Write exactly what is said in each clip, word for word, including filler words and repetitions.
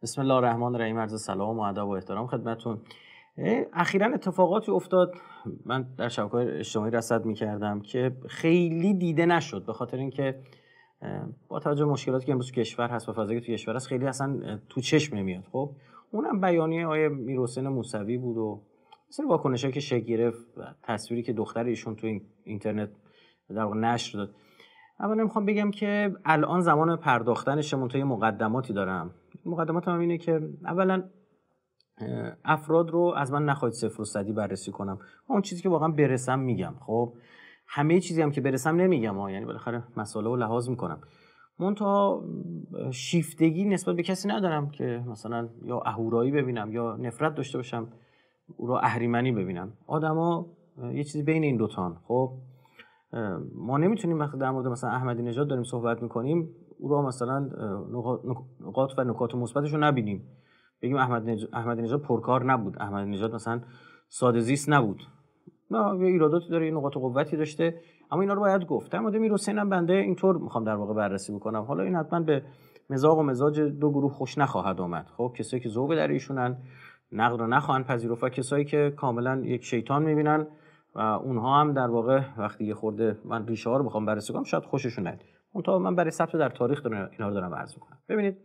بسم الله الرحمن الرحیم. عرض سلام و ادب و احترام خدمتتون. اخیراً اتفاقاتی افتاد، من در شبکه‌های اجتماعی رصد می‌کردم که خیلی دیده نشد، به خاطر اینکه با توجه به مشکلاتی که امروز کشور هست و فضایی که تو کشور هست خیلی اصلا تو چشم نمیاد. خب اونم بیانیه آقای میرحسین موسوی بود و مثلا واکنشایی که شکل گرفت و تصویری که دختر ایشون تو این اینترنت در واقع نشر داد. اولا میخوام بگم که الان زمان پرداختنش، منتهی مقدماتی دارم. مقدماتم هم اینه که اولا افراد رو از من نخواهید صفر و صدی بررسی کنم، اون چیزی که واقعا برسم میگم. خب همه چیزی هم که برسم نمیگم ها، یعنی بالاخره مسائل رو لحاظ میکنم. منتها شیفتگی نسبت به کسی ندارم که مثلا یا اهورایی ببینم یا نفرت داشته باشم او رو اهریمنی ببینم. آدما یه چیزی بین این دوتان. خب ما نمیتونیم وقتی در مورد مثلا احمدی نژاد داریم صحبت میکنیم او رو مثلا نقاط و نکات مثبتش رو نبینیم، بگیم احمد نژاد احمدی نژاد پرکار نبود، احمدی نژاد مثلا ساده زیست نبود. نه، یه ایراداتی داره، یه نقاط قوتی داشته، اما اینا رو باید گفت. در مورد میرحسین هم بنده اینطور میخوام در واقع بررسی بکنم. حالا این حتما به مزاج و مزاج دو گروه خوش نخواهد آمد. خب کسایی که ذوق در ایشونن نقد رو نخواهند پذیرفت و کسایی که کاملا یک شیطان میبینن و اونها هم در واقع وقتی یه خورده من ریشه ها رو بخوام بررسی کنم شاید خوششون نیاد. اونطور من برای ثبت در تاریخ دارم اینا رو دارم عرض میکنم. ببینید،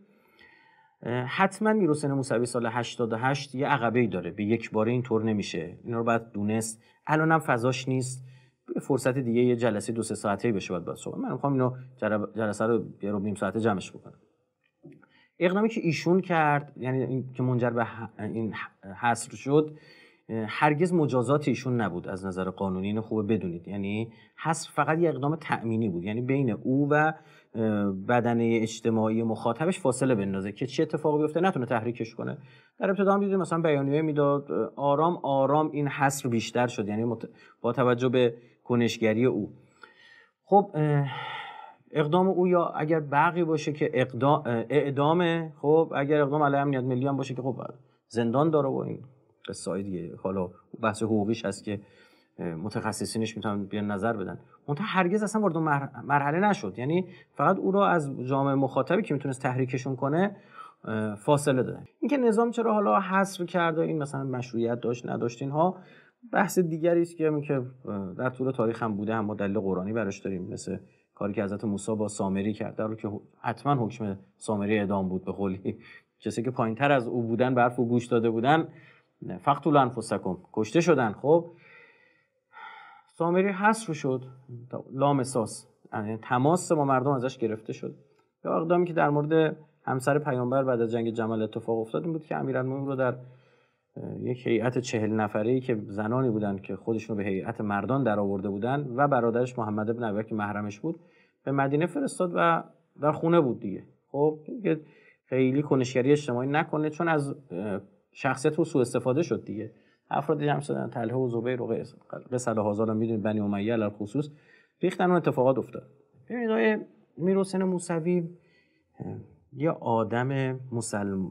حتما میرحسین موسوی سال هشتاد و هشت یه عقبه‌ای داره، به یک باره اینطور نمیشه. اینا رو باید دونست. الانم فضاش نیست. به فرصت دیگه یه جلسه دو سه ساعته‌ای بشه باید صحبت. من میخوام اینو جلسه رو یه رو نیم ساعته جمعش بکنم. اقدامی که ایشون کرد، یعنی این که منجر به این حصر شد، هرگز مجازات ایشون نبود از نظر قانونی. اینو خوبه بدونید. یعنی حصر فقط یه اقدام تأمینی بود، یعنی بین او و بدنه اجتماعی مخاطبش فاصله بندازه که چه اتفاقی بیفته نتونه تحریکش کنه. در ابتدا هم دیدیم مثلا بیانیه میداد، آرام آرام این حصر بیشتر شد، یعنی با توجه به کنشگری او. خب اقدام او یا اگر بقی باشه که اقدام اعدامه، خب اگر اقدام علیه امنیت ملی هم باشه که خب زندان داره و این قصه دیگه. حالا بحث حقوقیش هست که متخصصینش میتونن بیان نظر بدن. منتها هرگز اصلا وارد مرحله نشد، یعنی فقط او را از جامعه مخاطبی که میتونست تحریکشون کنه فاصله دادن. اینکه نظام چرا حالا حصر کرده، این مثلا مشروعیت داشت نداشت، اینها بحث دیگری است که که در طول تاریخ هم بوده، هم ما دلیل قرآنی براش داریم، مثل کاری که حضرت موسی با سامری کرد، در حالی که حتما حکم سامری اعدام بود. به قولی کسی که پایینتر از او بودن، برف و گوش داده بودن، فقتلوا انفسکم، کشته شدن. خب سامری حصر شد، لامساس، یعنی تماس با مردم ازش گرفته شد. یا اقدامی که در مورد همسر پیامبر بعد از جنگ جمل اتفاق افتاد این بود که امیرالمومنین رو در یک هیئت چهل نفره‌ای که زنانی بودن که خودشون رو به هیئت مردان در آورده بودن و برادرش محمد ابن ابی که محرمش بود به مدینه فرستاد و در خونه بود دیگه. خب دیگه خیلی کنشگری اجتماعی نکنه، چون از شخصیت رو سوء استفاده شد دیگه. افراد جمع شدن، طلحه و زبیر و قصه هزار هم میدونید، بنی امیه علی خصوص ریختن و اتفاقات افتاد. ببینید آقای میرحسین موسوی یه آدم مسلم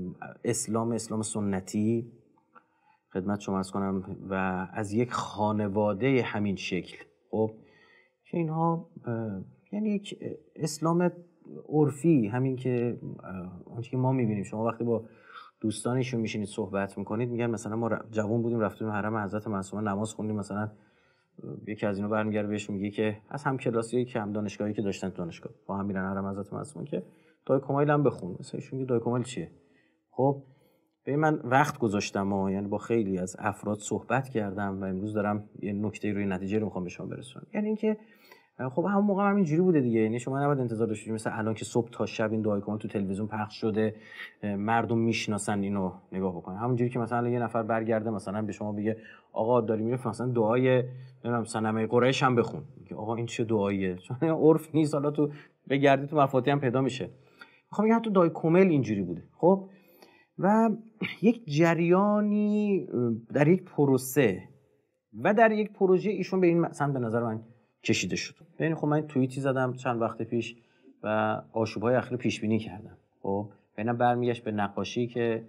اسلام اسلام سنتی خدمت شما عرض کنم و از یک خانواده همین شکل، خب که اینها یعنی یک اسلام عرفی، همین که اونچه که ما میبینیم. شما وقتی با دوستانشون میشینید صحبت میکنید میگن مثلا ما جوان بودیم رفتیم حرم حضرت معصومه نماز خوندیم، مثلا یکی از اینا برمیگره بهش میگه که از هم کلاسیه که هم دانشگاهی که داشتن دانشگاه با هم میرن حرم حضرت معصومه که دای کمایل هم بخون. مثلا ایشون میگه دای کمایل چیه؟ خب به من وقت گذاشتم و یعنی با خیلی از افراد صحبت کردم و امروز دارم یه نکته روی نتیجه رو میخوام به شما برسونم. یعنی اینکه خب همون موقع هم اینجوری بوده دیگه، یعنی شما نباید انتظار داشته باشید مثلا الان که صبح تا شب این دعای کمال تو تلویزیون پخش شده مردم میشناسن اینو نگاه بکنن. همونجوری که مثلا یه نفر برگرده مثلا به شما بگه آقا داری میره مثلا دعای نمیدونم صنمه قریش هم بخون، میگه آقا این چه دعاییه؟ چون عرف نیست. حالا تو بگردی تو مفاتیح هم پیدا میشه. میخوام بگم تو دعای کمال اینجوری بوده. خب و یک جریانی در یک پروسه و در یک پروژه ایشون به این سمت به نظر من کشیده شد. ببین خب من توییتی زدم چند وقت پیش و آشوب‌های اخیر پیش بینی کردم. خب ببینم برمیگشت به نقاشی که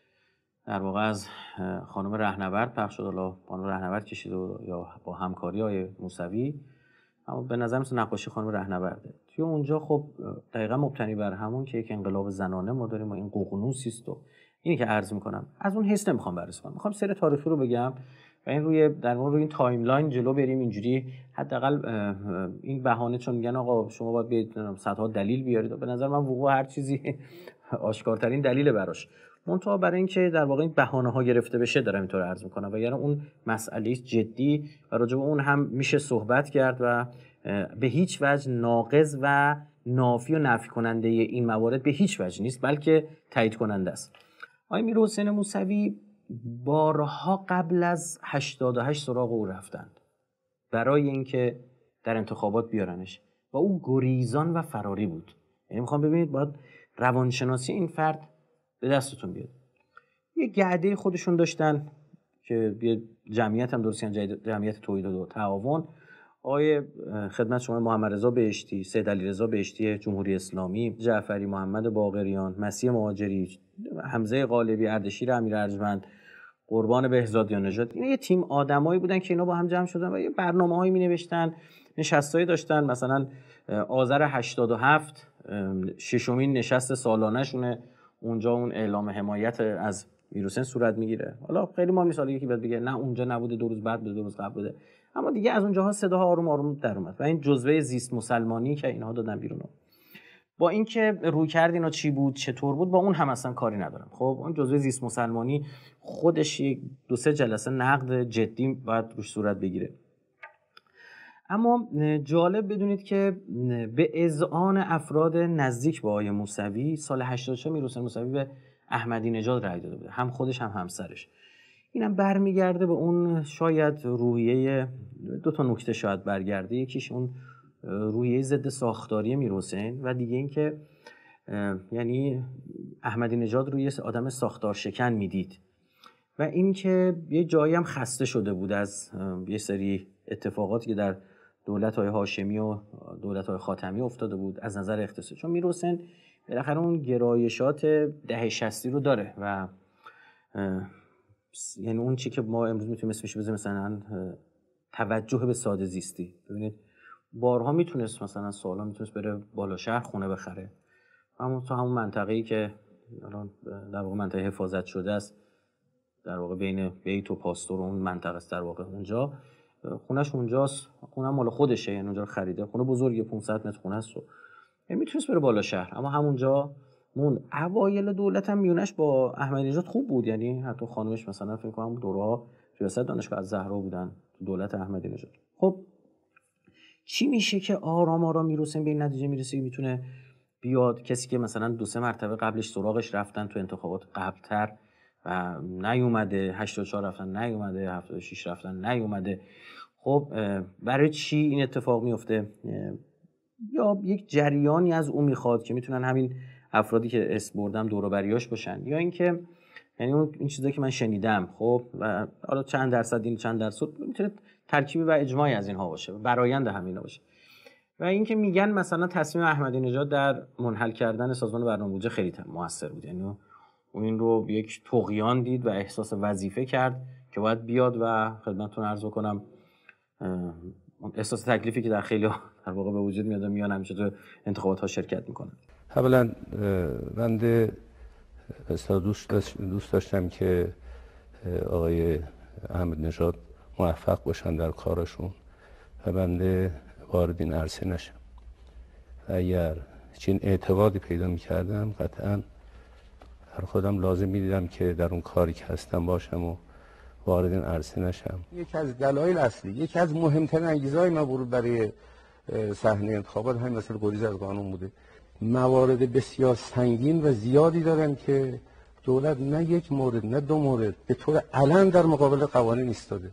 در واقع از خانم رهنورد پخش شد، حالا خانم رهنورد کشید یا با همکاری های موسوی، اما به نظر مثل نقاشی خانم رهنورده. توی اونجا خب دقیقا مبتنی بر همون که یک انقلاب زنانه ما داریم و این ققنوسی است و اینی که عرض میکنم از اون حس نمیخوام بررسی کنم، میخوام سر تاریخی رو بگم و این روی در مورد روی این تایملاین جلو بریم، اینجوری حداقل این بهانه چون میگن آقا شما باید بیاید صدها دلیل بیارید، به نظر من وقوع هر چیزی آشکارترین دلیل براش، منتها برای اینکه در واقع این بهانه‌ها گرفته بشه دارم اینطور عرض میکنم و یعنی اون مسئله جدی و راجع به اون هم میشه صحبت کرد و به هیچ وجه ناقض و نافی و نفی کننده این موارد به هیچ وجه نیست، بلکه تایید کننده است. آقای میرحسین موسوی بارها قبل از هشتاد و هشت سراغ او رفتند برای اینکه در انتخابات بیارنش و او گریزان و فراری بود. یعنی میخوام ببینید باید روانشناسی این فرد به دستتون بیاد. یه گرده خودشون داشتن که یه جمعیت هم درست کردن، جمعیت توحید و تعاون. آقای خدمت شما محمد رضا بهشتی، سید علیرضا بهشتی جمهوری اسلامی، جعفری محمد باقریان، مسیح مهاجری، حمزه غالبی، اردشیر امیر ارجمند، قربان بهزادیان نژاد، اینا یه تیم آدمایی بودن که اینا با هم جمع شدن و یه برنامه‌هایی می‌نوشتن، نشستایی داشتن. مثلا آذر هشتاد و هفت ششمین نشست سالانه شونه، اونجا اون اعلام حمایت از میرحسین صورت میگیره. حالا خیلی ما مثال یکی بعد بگه نه اونجا نبوده، دو روز بعد بوده، دو روز قبل بوده، اما دیگه از اونجاها صداها آروم آروم در اومد و این جزوه زیست مسلمانی که اینها دادن بیرون. با اینکه رویکرد اینا چی بود چطور بود با اون هم اصلا کاری ندارم. خب اون جزوه زیست مسلمانی خودش یک دو سه جلسه نقد جدی باید روش صورت بگیره. اما جالب بدونید که به اذعان افراد نزدیک به آقای موسوی سال هشتاد و چهار میرحسین موسوی به احمدی نژاد رأی داده بوده، هم خودش هم همسرش. اینم برمیگرده به اون شاید روحیه، دو تا نکته شاید برگرده، یکیش اون روحیه ضد ساختاری میرحسین و دیگه این که یعنی احمدی نژاد روی آدم ساختار شکن میدید و این که یه جایی هم خسته شده بود از یه سری اتفاقاتی که در دولت‌های هاشمی و دولت‌های خاتمی افتاده بود از نظر اقتصادی، چون میرحسین بالاخره اون گرایشات دهه شصتی رو داره و یعنی اون چی که ما امروز میتونیم اسمش بذاریم مثلا توجه به ساده زیستی. ببینید بارها میتونست مثلا سالا میتونست بره بالا شهر خونه بخره، اما تو همون منطقه‌ای که الان در واقع منطقه حفاظت شده است، در واقع بین بیت و پاستور اون منطقه است، در واقع اونجا خونش اونجاست، خونه مال خودشه، یعنی اونجا رو خریده، خونه بزرگه پانصد متر خونه است و یعنی میتونست بره بالا شهر، اما همونجا مون. اوایل دولت هم میونش با احمدی نژاد خوب بود، یعنی حتی خانمش مثلا فکر کنم دورها ریاست دانشگاه الزهرا بودن تو دولت احمدی نژاد. خب چی میشه که آرام آرام میرحسین به این نتیجه میرسه که میتونه بیاد، کسی که مثلا دو سه مرتبه قبلش سراغش رفتن تو انتخابات قبلتر و نیومده، هشتاد و چهار رفتن نیومده، هفتاد و شش رفتن نیومده، خب برای چی این اتفاق میفته؟ یا یک جریانی از اون میخواد که میتونن همین افرادی که اسم بردم دور و بریاش باشن، یا اینکه یعنی اون این چیزایی که من شنیدم خب و حالا چند درصد این چند درصد میتونه ترکیبی و اجماعی از اینها باشه، برآیند همینا باشه. و اینکه میگن مثلا تصمیم احمدی نژاد در منحل کردن سازمان برنامه بودجه خیلی موثر بود، یعنی اون این رو یک طغیان دید و احساس وظیفه کرد که باید بیاد و خدمتتون عرض کنم احساس تکلیفی که در خیلی در واقع به وجود میاد و میان همیشه تو انتخابات ها شرکت میکنن. اولا بنده دوست دوست داشتم که آقای احمدی نژاد موفق باشن در کارشون و بنده وارد این عرصه نشم. اگر چین اعتقادی پیدا میکردم قطعا در خودم لازم میدیدم که در اون کاری که هستم باشم و وارد این عرصه نشم. یکی از دلایل اصلی، یکی از مهمترین انگیزه‌های من ورود برای صحنه انتخابات همین مسئله گریز از قانون بوده. موارد بسیار سنگین و زیادی دارن که دولت نه یک مورد نه دو مورد به طور علن در مقابل قوانین ایستاده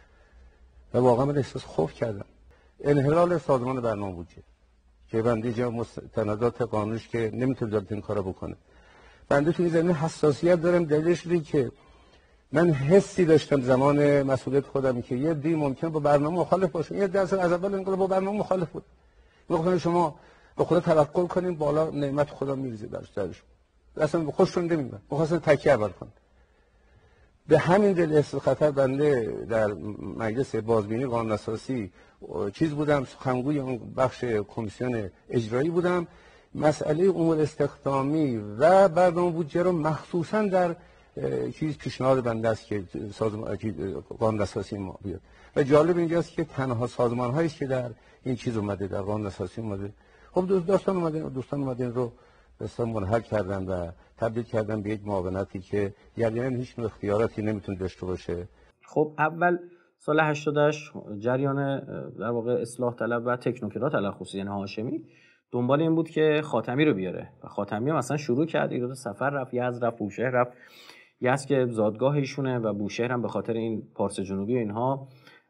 و واقعا من احساس خوف کردم. انحلال سازمان برنامه بودجه که بنده جا مستندات قانونش که نمیتونه دولت این کارو بکنه. بنده تو این زمینه حساسیت دارم، دلیلش اینه که من حسی داشتم زمان مسئولیت خودم که یه دی ممکن با برنامه مخالف باشه، یه درصد از اول انقلاب با برنامه مخالف بود. میگفتن شما به خدا توکل کنین بالا نعمت خدا میریزه درش درش. اصلا خوششون نمیاد. می‌خواستن تکیه اول کنن. به همین دل احساس خطر بنده در مجلس بازبینی قانون اساسی چیز بودم، سخنگوی اون بخش کمیسیون اجرایی بودم. مسئله امور استخدامی و برنامه بودجه رو مخصوصا در چیز پیشنهاد بنده است که سازمان قانون اساسی ما بیاد. و جالب اینجاست که تنها سازمان هایی که در این چیز اومده، در قانون اساسی اومده. خب دوستان اومدن دوستان اومدن رو دوستان منحل کردن و تبدیل کردن به یک معاونتی که یعنی هیچ نوع اختیاراتی نمیتونه داشته باشه. خب اول سال هشتاد و هشت جریان در واقع اصلاح طلب و تکنوکرات تلخصی یعنی هاشمی دنبال این بود که خاتمی رو بیاره و خاتمی هم مثلا شروع کرد، ایراد سفر رفت، یزد رفت، بوشهر رفت. یزد که زادگاه ایشونه و بوشهر هم به خاطر این پارس جنوبی و اینها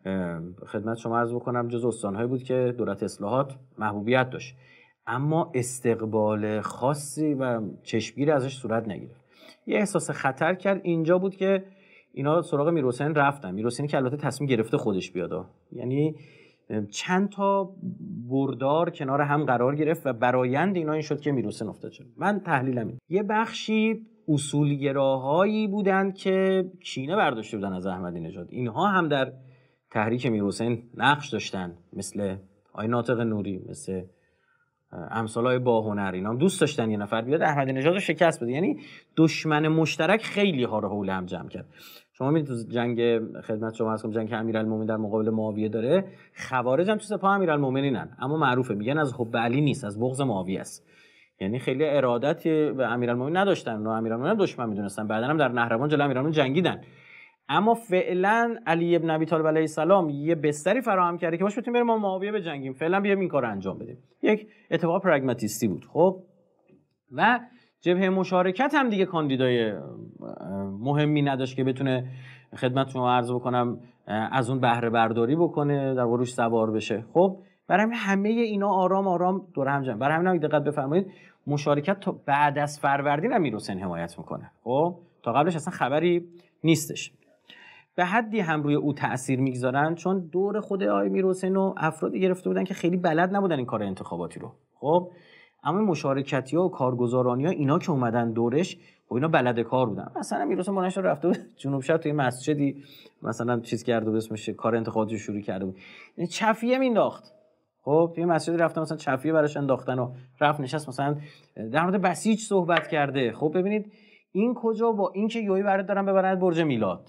خدمت شما عرض بکنم جز استان‌هایی بود که دولت اصلاحات محبوبیت داشت، اما استقبال خاصی و چشمگیری ازش صورت نگرفت. یه احساس خطر کرد. اینجا بود که اینا سراغ میرحسین رفتن. میرحسین که البته تصمیم گرفته خودش بیاد، یعنی چند تا بردار کنار هم قرار گرفت و برآیند اینا این شد که میرحسین افتاد شد. من تحلیلم این یه بخشی اصولگراهایی بودند که کینه برداشته بودن از احمدی نژاد. اینها هم در تحریک میرحسین نقش داشتن، مثل آقای ناطق نوری، مثل امثالای باهنر. اینا هم دوست داشتن یه نفر بیاد احمدی نژاد رو شکست بده. یعنی دشمن مشترک خیلی ها رو حول هم جمع کرد. شما می‌بینید تو جنگ خدمت شما هستم، جنگ امیرالمومنین در مقابل معاویه داره، خوارج هم تو سپاه امیرالمومنینن، اما معروفه میگن از حب علی نیست، از بغض معاویه است. یعنی خیلی ارادتی به امیرالمومنین نداشتن و امیرالمومنین دشمن میدونستن. بعدن هم در نهروان جلوی امیرالمومنین جنگیدن. اما فعلا علی ابن ابی طالب علیه السلام یه بستری فراهم کرده که باش بتونیم بریم ما معاویه بجنگیم، فعلا بیایم این کارو انجام بدیم. یک اتفاق پرگماتیستی بود. خب و جبهه مشارکت هم دیگه کاندیدای مهمی نداشت که بتونه خدمت شما عرض بکنم از اون بهره برداری بکنه، در روش سوار بشه. خب برای همه اینا آرام آرام دور هم جمع. برای همین دقت بفرمایید مشارکت تا بعد از فروردین هم میرحسین حمایت میکنه. خب تا قبلش اصلا خبری نیستش. به حدی هم روی او تأثیر میگذارن چون دور خود آقای میرحسین و افرادی گرفته بودن که خیلی بلد نبودن این کار انتخاباتی رو. خب اما مشارکتی ها و کارگزارانی ها اینا که اومدن دورش، خب اینا بلد کار بودن. مثلا میرحسین بلند شد رفته بود جنوب شهر توی مسجدی مثلا چیز کرده بود، اسمش کار انتخاباتی شروع کرده بود، یعنی چفیه مینداخت. خب توی مسجد رفته مثلا چفیه براش انداختن و رفت نشست مثلا در مورد بسیج صحبت کرده. خب ببینید این کجا با این که یوهی برات دارن ببرن برج میلاد.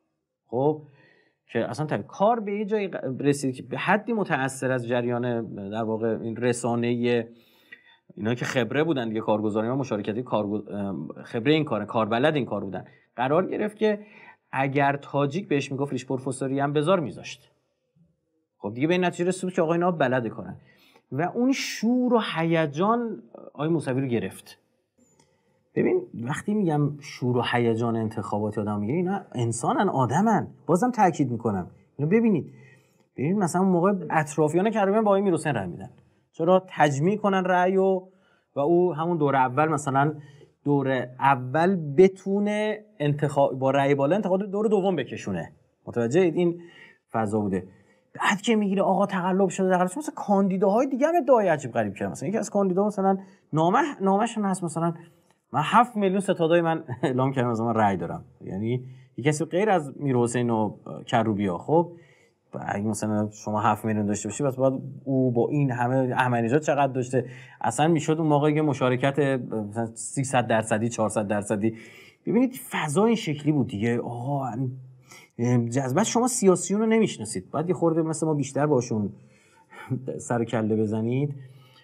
خب که اصلا تا کار به یه جایی رسید که به حدی متأثر از جریان در واقع این رسانه‌ای اینا که خبره بودن دیگه، کارگزاری ها مشارکتی کارگز... خبره این کار کاربلد این کار بودن، قرار گرفت که اگر تاجیک بهش میگفت ریش پروفسوری هم بذار میذاشت. خب دیگه به این نتیجه رسید که آقا اینا بلد کنن و اون شور و هیجان آقای موسوی رو گرفت. ببین وقتی میگم شور و هیجان انتخابات آدم میگه اینا انسانن، آدمن. بازم تاکید میکنم اینو ببینید. ببین مثلا اون موقع اطرافیان کریمی با آقای میرحسین رای میدن، چرا تجمیع کنن رأی و و او همون دور اول مثلا دور اول بتونه انتخاب با رأی بالا انتخابات دور دوم بکشونه. متوجه اید این فضا بوده. بعد که میگیره آقا تقلب شده تقلب شده، مثلا کاندیداهای دیگه هم ادعای عجیب غریب کردن. مثلا یکی از کاندیدا مثلا نامه نامش هست مثلا من هفت میلیون ستادای من اعلام کردم از من رأی دارم، یعنی یک کسی غیر از میرحسین و کروبیا. خب اگه مثلا شما هفت میلیون داشته باشی بس باید او با این همه احمدی نژاد چقدر داشته، اصلا میشد اون موقع که مشارکت مثلا سیصد درصدی چهارصد درصدی. ببینید فضا این شکلی بود دیگه. آقا جذبت شما سیاسیون رو نمیشناسید، باید یه خورده مثل ما بیشتر باشون سر و کله بزنید.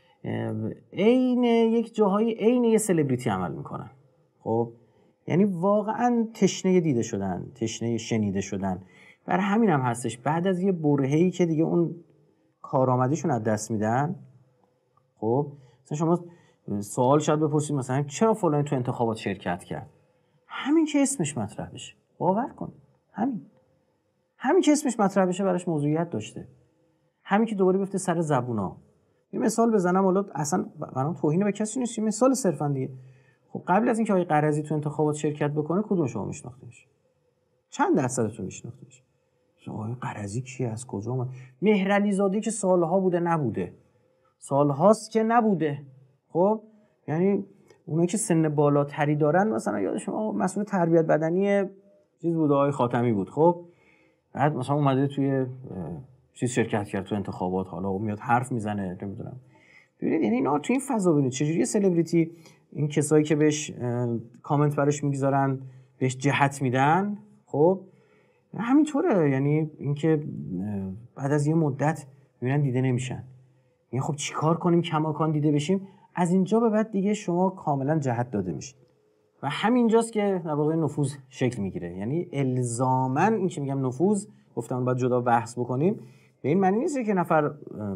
عین یک جاهای عین یه سلبریتی عمل میکنن. خب یعنی واقعا تشنه دیده شدن، تشنه شنیده شدن. برای همین هم هستش بعد از یه برهه‌ای که دیگه اون کارآمدیشون از دست میدن. خب مثلا شما سوال شاید بپرسید مثلا چرا فلان تو انتخابات شرکت کرد؟ همین که اسمش مطرح بشه، باور کن، همین همین که اسمش مطرح بشه براش موضوعیت داشته، همین که دوباره بیفته سر زبونا. یه مثال بزنم، حالا اصلا منم توهین به کسی نیست، یه مثال صرفا دیگه. خب قبل از اینکه آقای قرضی تو انتخابات شرکت بکنه کدوم شما میشناختیش؟ چند درصدتون میشناختیش؟ آقای قرضی کی، از کجا اومد؟ مهرعلی زاده که سالها بوده نبوده، سالهاست که نبوده. خب یعنی اونایی که سن بالاتری دارن مثلا یاد شما مسئول تربیت بدنی چیز بود، آقای خاتمی بود. خب بعد مثلا اومده توی چیز شرکت کرد تو انتخابات، حالا میاد حرف میزنه، نمیدونم. ببینید یعنی اینا تو این فضا ببینید چجوری سلبریتی این کسایی که بهش کامنت براش میگذارن بهش جهت میدن، خب همینطوره. یعنی اینکه بعد از یه مدت میبینن دیده نمیشن، یعنی خب چیکار کنیم کماکان دیده بشیم؟ از اینجا به بعد دیگه شما کاملا جهت داده میشید و همینجاست که در واقع نفوذ شکل میگیره. یعنی الزاما این که میگم نفوذ، گفتم باید جدا بحث بکنیم، به این معنی نیست که نفر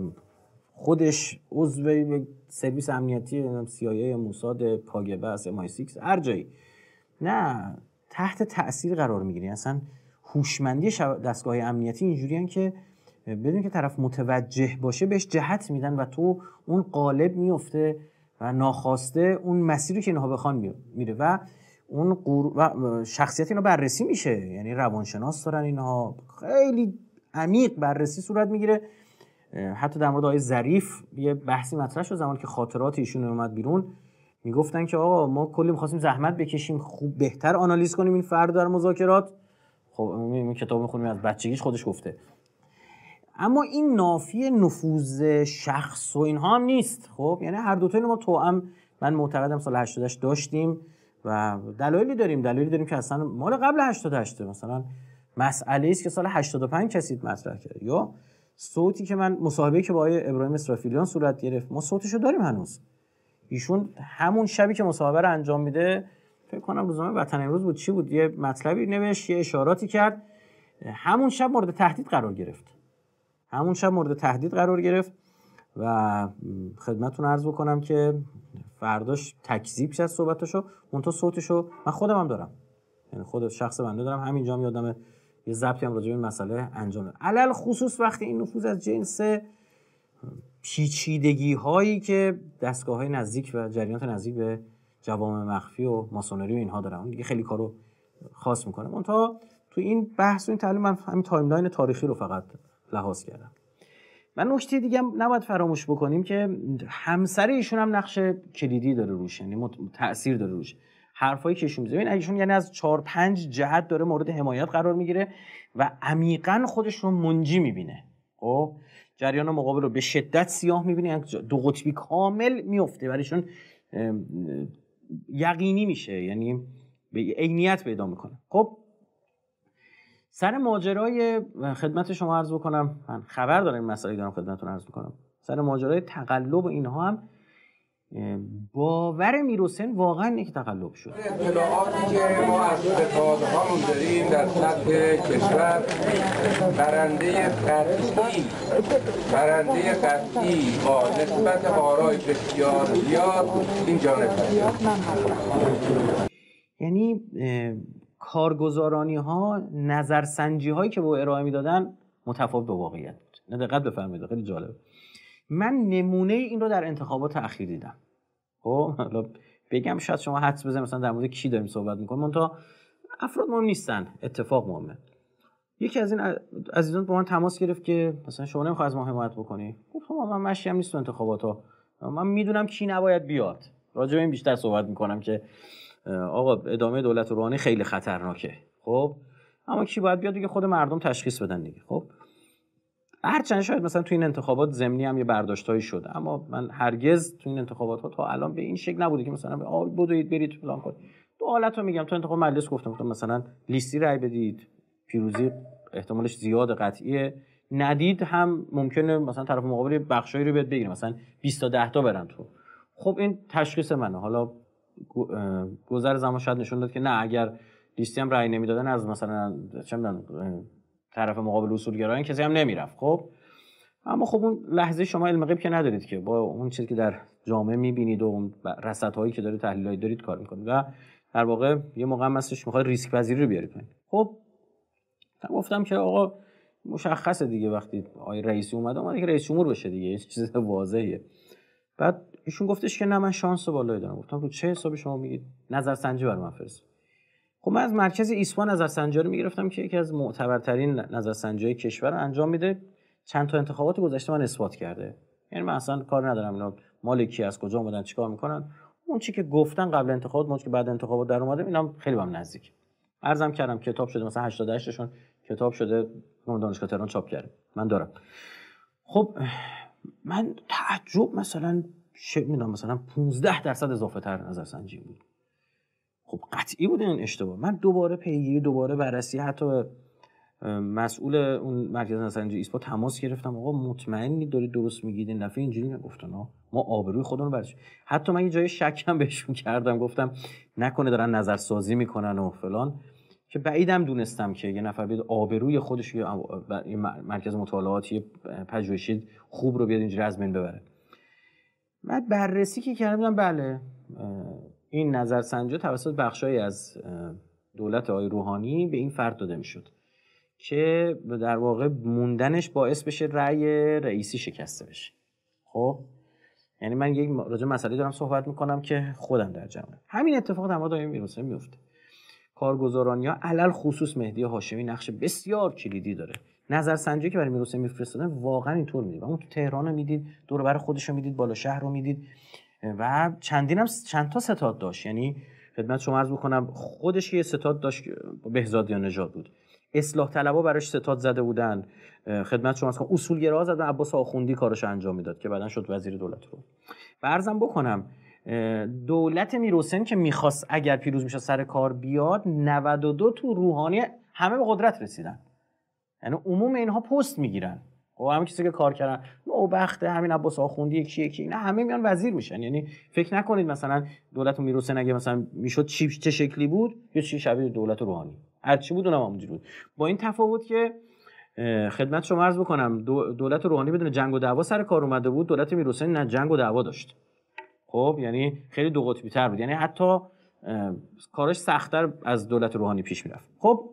خودش عضو سرویس امنیتی سی آی ای، موساد، کاگبه است، ام آی سیکس، هر جایی، نه، تحت تأثیر قرار میگیری. اصلا هوشمندی دستگاه امنیتی اینجوریه که بدون که طرف متوجه باشه بهش جهت میدن و تو اون قالب میفته و ناخواسته اون مسیری که اینها بخوان میره و اون قور... و شخصیت اینا بررسی میشه. یعنی روانشناس دارن اینها، خیلی عمیق بررسی صورت میگیره. حتی در مورد آقای ظریف یه بحثی مطرح شد زمانی که خاطرات ایشون اومد بیرون، میگفتن که آقا ما کلی می‌خواستیم زحمت بکشیم خوب بهتر آنالیز کنیم این فرد در مذاکرات. خب این کتاب می‌خونیم از بچگیش خودش گفته. اما این نافی نفوذ شخص و اینها هم نیست. خب یعنی هر دو تا اینو ما توأم، من معتقدم سال هشتاد و هشت داشتیم و دلایلی داریم دلایلی داریم که اصلا مال قبل هشتاد و هشت مثلا مسئله است که سال هشتاد و پنج کسی مطرح کرد، یا صوتی که من مصاحبه‌ای که با آقای ابراهیم اسرافیلیان صورت گرفت ما صوتشو داریم هنوز. ایشون همون شبی که مصاحبه رو انجام میده، فکر کنم روزنامه وطن امروز بود چی بود، یه مطلبی نوشت، یه اشاراتی کرد، همون شب مورد تهدید قرار گرفت. همون شب مورد تهدید قرار گرفت و خدمتتون عرض بکنم که فرداش تکذیب شد صحبتشو، اون تو صوتشو من خودم هم دارم، یعنی خود شخص بنده دارم، همینجا یادمه یه ضبطی هم راجع به این مسئله انجام دادم. علل خصوص وقتی این نفوذ از جنس پیچیدگی هایی که دستگاه های نزدیک و جریانات نزدیک به جوامع مخفی و ماسونری و اینها دارن، دیگه خیلی کارو خاص میکنه. منتها تو این بحث و این تعلیم من همین تایملاین تاریخی رو فقط لحاظ کردم. من نکته دیگه هم نباید فراموش بکنیم که همسر ایشون هم نقش کلیدی داره روش، یعنی تأثیر داره روش. حرفایی که ایشون میزنه، این ایشون یعنی از چهار پنج جهت داره مورد حمایت قرار میگیره و عمیقاً خودش رو منجی میبینه. خب جریان مقابل رو به شدت سیاه میبینه، یعنی دو قطبی کامل میفته برایشون، یقینی میشه، یعنی به عینیت پیدا میکنه. خب سر ماجرای خدمت شما عرض بکنم، من خبر دارم این مسئله دارم خدمتتون عرض بکنم، سر ماجرای تقلب اینها هم باور میرحسین واقعا یک تقلب شد. اطلاعاتی که ما از ستادهامون داریم در سطح کشور، برنده قطعی برنده قطعی با نسبت آرای بسیار زیاد این جانب یعنی کارگزارانی ها نظرسنجی هایی که با ارائه میدادن متفاوت با واقعیت بود. نه دقت بفرمایید، خیلی جالبه. من نمونه این رو در انتخابات اخیر دیدم. خب حالا بگم شاید شما حدس بزنید مثلا در مورد کی داریم صحبت می‌کنیم، منتها افراد مهم نیستن، اتفاق مهمه. یکی از این عزیزان با من تماس گرفت که مثلا شما نمی‌خوای از ما حمایت بکنی. گفتم من مشی هم نیست تو انتخابات‌ها، من میدونم کی نباید بیاد. راجع به این بیشتر صحبت می‌کنم که آقا ادامه دولت روحانی خیلی خطرناکه. خب اما کی باید بیاد دیگه خود مردم تشخیص بدن دیگه. خب هرچند شاید مثلا تو این انتخابات ضمنی هم یه برداشتایی شده، اما من هرگز تو این انتخابات ها تا الان به این شکل نبوده که مثلا آ بدوید برید فلان کنید. دو حالت رو میگم. تو انتخاب مجلس گفتم گفتم مثلا لیستی رای بدید، پیروزی احتمالش زیاد قطعیه، ندید هم ممکنه مثلا طرف مقابل بخشایی رو بیاد بگیره، مثلا بیست تا ده تا برن تو. خب این تشخیص منه. حالا گذر زمان شاید نشون داد که نه، اگر لیستی هم رای نمیدادن از مثلا چه میدونم طرف مقابل اصولگرایان کسی هم نمیرفت. خب اما خب اون لحظه شما علم غیب که ندارید که با اون چیزی که در جامعه میبینید و اون رصدهایی که دارید، تحلیلایی دارید کار میکنید و در واقع یه موقع هم هستش میخواد ریسک پذیری رو بیارید پایین. خب گفتم که آقا مشخصه دیگه وقتی آقای رئیسی اومد اومد که رئیس جمهور بشه دیگه، یه چیز واضحه. بعد ایشون گفتش که نه من شانس بالایی دارم. گفتم رو چه حسابی شما میگید؟ نظرسنجی برام فرست. خب من از مرکز ایسوا نظرسنجی رو میگرفتم که یکی از معتبرترین نظرسنجی‌های کشور رو انجام میده. چند تا انتخابات گذشته من اثبات کرده. یعنی من اصلا کار ندارم اینا مال کی از کجا اومدن چیکار میکنن. اون چیزی که گفتن قبل انتخابات، اون که بعد انتخابات در اومده، اینا خیلی بهم نزدیک. عرضم کردم کتاب شده مثلا هشتاد و هشت تاشون کتاب شده دانشگاه تهران چاپ کرده، من دارم. خب من تعجب مثلا چه میدونم مثلا پانزده درصد اضافه تر نظرسنجی بود. خب قطعی بود این اشتباه. من دوباره پیگیری، دوباره بررسی، حتی مسئول اون مرکز نظرسنجی ایسپا تماس گرفتم، آقا مطمئنی دارید درست میگید این دفعه اینجوری میگفتن ها ما آبروی خودمون رو برش. حتی من یه جای شکم بهشون کردم، گفتم نکنه دارن نظرسازی میکنن و فلان، که بعیدم دونستم که یه نفر بیاد آبروی خودش یه مرکز مطالعاتی پژوهشی خوب رو بیاد اینجوری از بین ببره. من بررسی که کردم بله این نظرسنجی توسط بخشایی از دولت آقای روحانی به این فرد داده میشد که در واقع موندنش باعث بشه رأی رئیسی شکسته بشه. خب یعنی من یک راجع مسئله دارم صحبت میکنم که خودم در جمعه. همین اتفاق در مورد آقای میرحسین میفته. کارگزارانیا علل خصوص مهدی هاشمی نقش بسیار کلیدی داره. نظرسنجی که برای میرحسین میفرستادن واقعا اینطور میدید. اون تو تهران رو میدید، دور و بر خودش رو میدید، بالا شهر رو میدید و چندین هم چند تا ستاد داشت. یعنی خدمت شما عرض بکنم خودش یه ستاد داشت، بهزادیان نژاد بود. اصلاح طلبها براش ستاد زده بودن. خدمت شما عرض اصولگراها زدن، عباس آخوندی کارش انجام میداد که بعدن شد وزیر دولت رو. و عرضم بکنم دولت میرحسین که میخواست اگر پیروز میشه سر کار بیاد، نود و دو تو روحانی همه به قدرت رسیدن. یعنی عموم اینها پست میگیرن. و همه کسی که کار کردن نوبخت همین عباس آخوندی یکی یکی اینا همه میان وزیر میشن. یعنی فکر نکنید مثلا دولت میرحسین اگه مثلا میشد چی چه شکلی بود یا چی شبیه دولت روحانی هر چی بود اونم همونجوری بود. با این تفاوت که خدمت شما عرض بکنم دولت روحانی بدون جنگ و دعوا سر کار اومده بود، دولت میرحسین نه جنگ و دعوا داشت. خب یعنی خیلی دو قطبی تر بود، یعنی حتی کارش سخت‌تر از دولت روحانی پیش میرفت. خب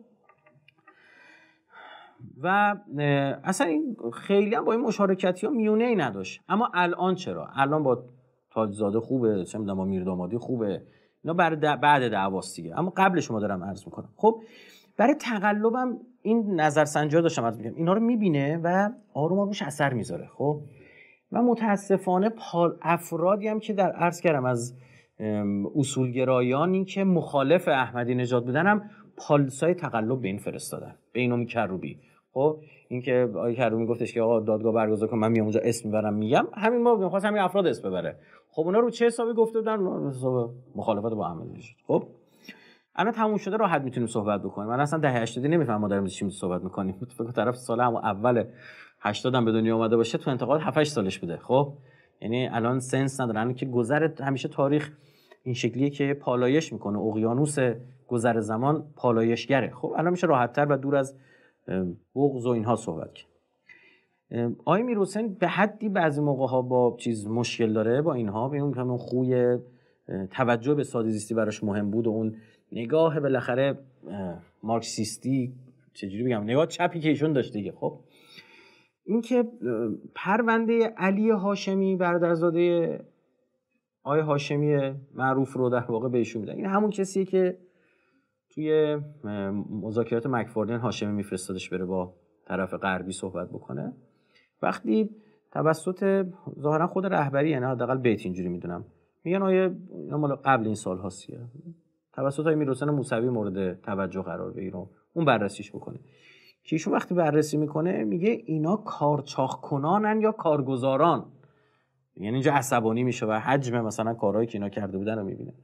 و اصلا این خیلی هم با این مشارکتی ها میونه ای نداشت. اما الان چرا؟ الان با تاجزاده خوبه، چه میدونم با میردامادی خوبه، اینا بعد بعد دعواست دیگه. اما قبلش ما دارم عرض میکنم. خب برای تقلبم این نظرسنجی‌ها داشتم عرض میکنم، اینا رو میبینه و آروم آروم روش اثر میذاره. خب و متاسفانه افرادی هم که در عرض کردم از اصولگرایانی که مخالف احمدی نژاد بودن هم پالسای تقلب به این فرستادن، به اینو کروبی. خب این که آقای کروبی گفتش که آقا دادگاه برگزار کن، من میام اونجا اسم میبرم، میگم همین ما می‌خواست همین افراد اسم ببره. خب اونا رو چه حسابی گفته بودن؟ حساب مخالفت با احمدی نژاد. خب الان تموم شده، راحت میتونیم صحبت بکنیم. من اصلا دهه هشتاد نمیفهمم ما داریم چی صحبت میکنیم. فکر طرف سال هم اول هشتاد هم به دنیا اومده باشه، تو انتقال هفت هشت سالش بوده. خب یعنی الان سنس ندارن که گذر همیشه تاریخ این شکلیه که پالایش میکنه، اقیانوس گذر زمان پالایشگره. خب الان میشه راحت‌تر و دور از بغض و اینها صحبت کرد. آقای میرحسین به حدی بعضی موقع‌ها با چیز مشکل داره با اینها، به اون همون خوی توجه به ساده زیستی براش مهم بود و اون نگاه بالاخره مارکسیستی، چجوری بگم، نگاه چپی که ایشون داشت دیگه. خب این که پرونده علی هاشمی برادرزاده آقای هاشمی معروف رو در واقع بهشون میدن، این همون کسیه که توی مذاکرات مکفاردین هاشمی میفرستادش بره با طرف غربی صحبت بکنه. وقتی توسط ظاهرا خود رهبری، یعنی حداقل بیت اینجوری میدونم، میگن آیه مال قبل این سال هاست توسط آقای میرحسین موسوی مورد توجه قرار بگیره، اون بررسیش بکنه. که ایشون وقتی بررسی میکنه میگه اینا کارچاخ کنانن یا کارگزاران، یعنی اینجا عصبانی میشه و حجم مثلا کارهایی که اینا کرده بودن رو میبینه.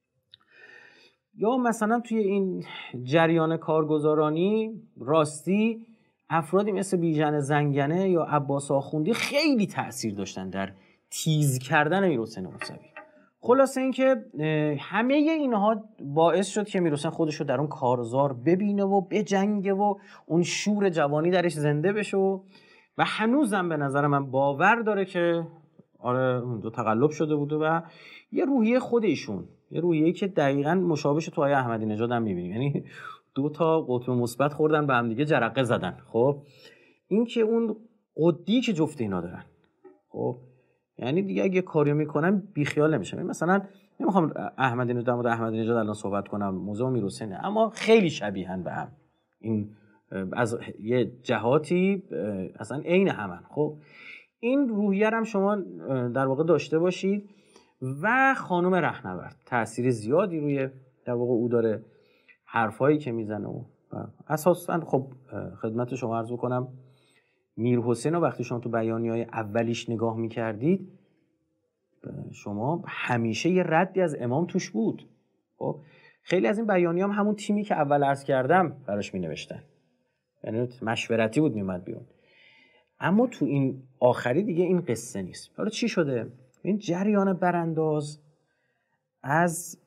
یا مثلا توی این جریان کارگزارانی راستی افرادی مثل بیژن زنگنه یا عباس آخوندی خیلی تأثیر داشتن در تیز کردن میرحسین موسوی. خلاصه اینکه همه اینها باعث شد که میرحسین خودش رو در اون کارزار ببینه و بجنگه و اون شور جوانی درش زنده بشه و, و هنوزم به نظر من باور داره که آره اونجا تقلب شده بوده و یه روحیه خودشون، یه روحیه‌ای که دقیقاً مشابهش تو آیه احمدی نژاد هم می‌بینیم. یعنی دو تا قطب مثبت خوردن به هم دیگه جرقه زدن. خب این که اون قدی که جفت اینا دارن، خب یعنی دیگه اگه کاری میکنن بیخیال نمیشن. مثلا نمیخوام احمدی نژاد در مورد احمدی نژاد الان صحبت کنم، موضوع میرحسینه، اما خیلی شبیهن به هم. این از یه جهاتی اصلا عین همن. خب این روحیه هم شما در واقع داشته باشید. و خانم رهنورد تأثیر زیادی روی در واقع او داره. حرفایی که میزنه و اساساً خب خدمت شما عرض کنم میرحسین رو وقتی شما تو بیانیه‌های اولیش نگاه میکردید شما همیشه یه ردی از امام توش بود. خب خیلی از این بیانیه هم همون تیمی که اول عرض کردم براش مینوشتن، یعنی مشورتی بود میومد بیرون. اما تو این آخری دیگه این قصه نیست. حالا چی شده؟ این جریان برانداز از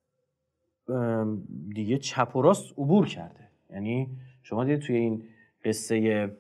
دیگه چپ و راست عبور کرده. یعنی شما دیگه توی این قصه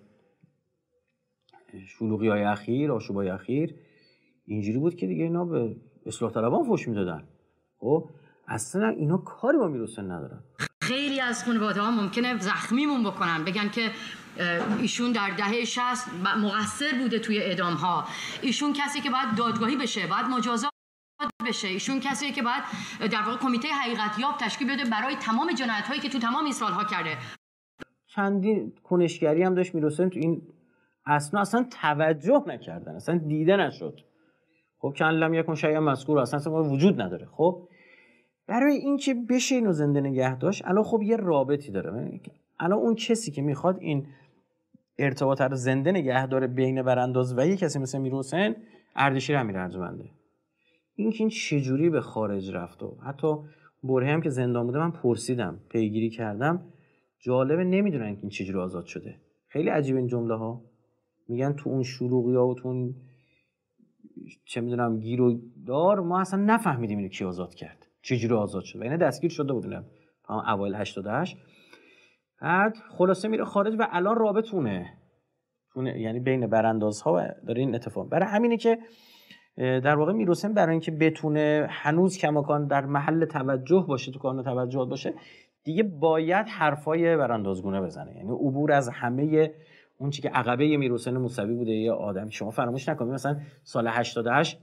شلوغی های اخیر، آشوبای اخیر اینجوری بود که دیگه اینا به اصلاح طلبان فحش میدادن. خب اصلا اینا کاری با میرحسین ندارن. خیلی از خانواده ها ممکنه زخمیمون بکنن، بگن که ایشون در دهه شصت مقصر بوده توی اعدام ها، ایشون کسی که باید دادگاهی بشه، باید مجازات بشه، ایشون کسی که باید در واقع کمیته حقیقت یاب تشکیل بده برای تمام جنایت هایی که تو تمام این سالها کرده. چندین کنشگری هم داشت میرحسین تو این اصلا اصلا توجه نکردن، اصلا دیده نشد. خب که لم یکن شیئا مذکور اصلا, اصلا وجود نداره. خب برای اینکه بشه اینو زنده نگه داشت الان خب یه رابطی داره. الان اون کسی که میخواد این ارتباط رو زنده نگه داره بین برانداز و یه کسی مثل میرحسین، اردشیر امیرارجمنده. این که این چجوری به خارج رفت و حتی برهه هم که زندان بوده من پرسیدم، پیگیری کردم، جالبه نمیدونن که این چجوری آزاد شده. خیلی عجیب این جمله ها. میگن تو اون شلوغی ها و تو اون چه میدونم گیر و دار ما اصلا نفهمیدیم اینو کی آزاد کرد، چجوری آزاد شد. و اینا دستگیر شده بودن تا اوایل هشتاد و هشت. بعد خلاصه میره خارج و الان رابطونه تونه، یعنی بین براندازها داره این اتفاق. برای همینه که در واقع میرحسین برای اینکه بتونه هنوز کماکان در محل توجه باشه، تو کانون توجهات باشه، دیگه باید حرفای براندازگونه بزنه. یعنی عبور از همه اون چیزی که عقبه میرحسین موسوی بوده. یه آدم شما فراموش نکنید مثلا سال هشتاد و هشت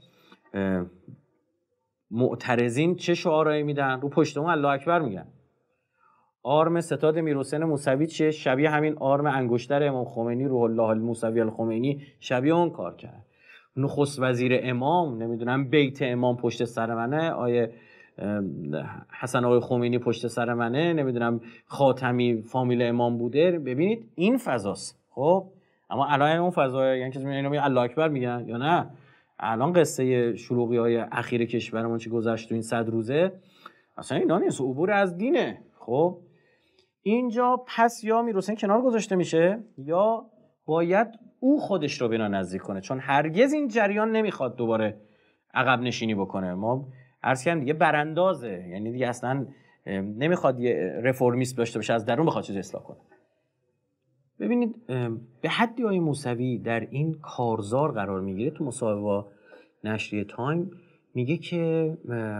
معترضین چه شعارهایی میدن؟ رو پشت اون الله اکبر میگن. آرم ستاد میرحسین موسوی چیه؟ شبیه همین آرم انگشتر امام خمینی روح الله الموسوی الخمینی، شبیه اون کار کرد. نخست وزیر امام، نمیدونم بیت امام پشت سر منه، آیه حسن آقای خمینی پشت سر منه، نمیدونم خاتمی فامیل امام بوده. ببینید این فضاست. خب اما الان اون فضا، یعنی کسی اینو میگه الله اکبر میگن یا نه؟ الان قصه شلوغی های اخیر کشورمون چی گذشت تو این صد روزه اصلا اینا نیست، عبور از دینه. خب اینجا پس یا میرحسین کنار گذاشته میشه یا باید او خودش رو بنا نزدیک کنه، چون هرگز این جریان نمیخواد دوباره عقب نشینی بکنه. ما عرض کردم دیگه براندازه، یعنی دیگه اصلا نمیخواد یه رفرمیست داشته باشه از درون بخواد چیز اصلاح کنه. ببینید به حدی آقای موسوی در این کارزار قرار میگیره. تو مصاحبه با نشریه تایم میگه که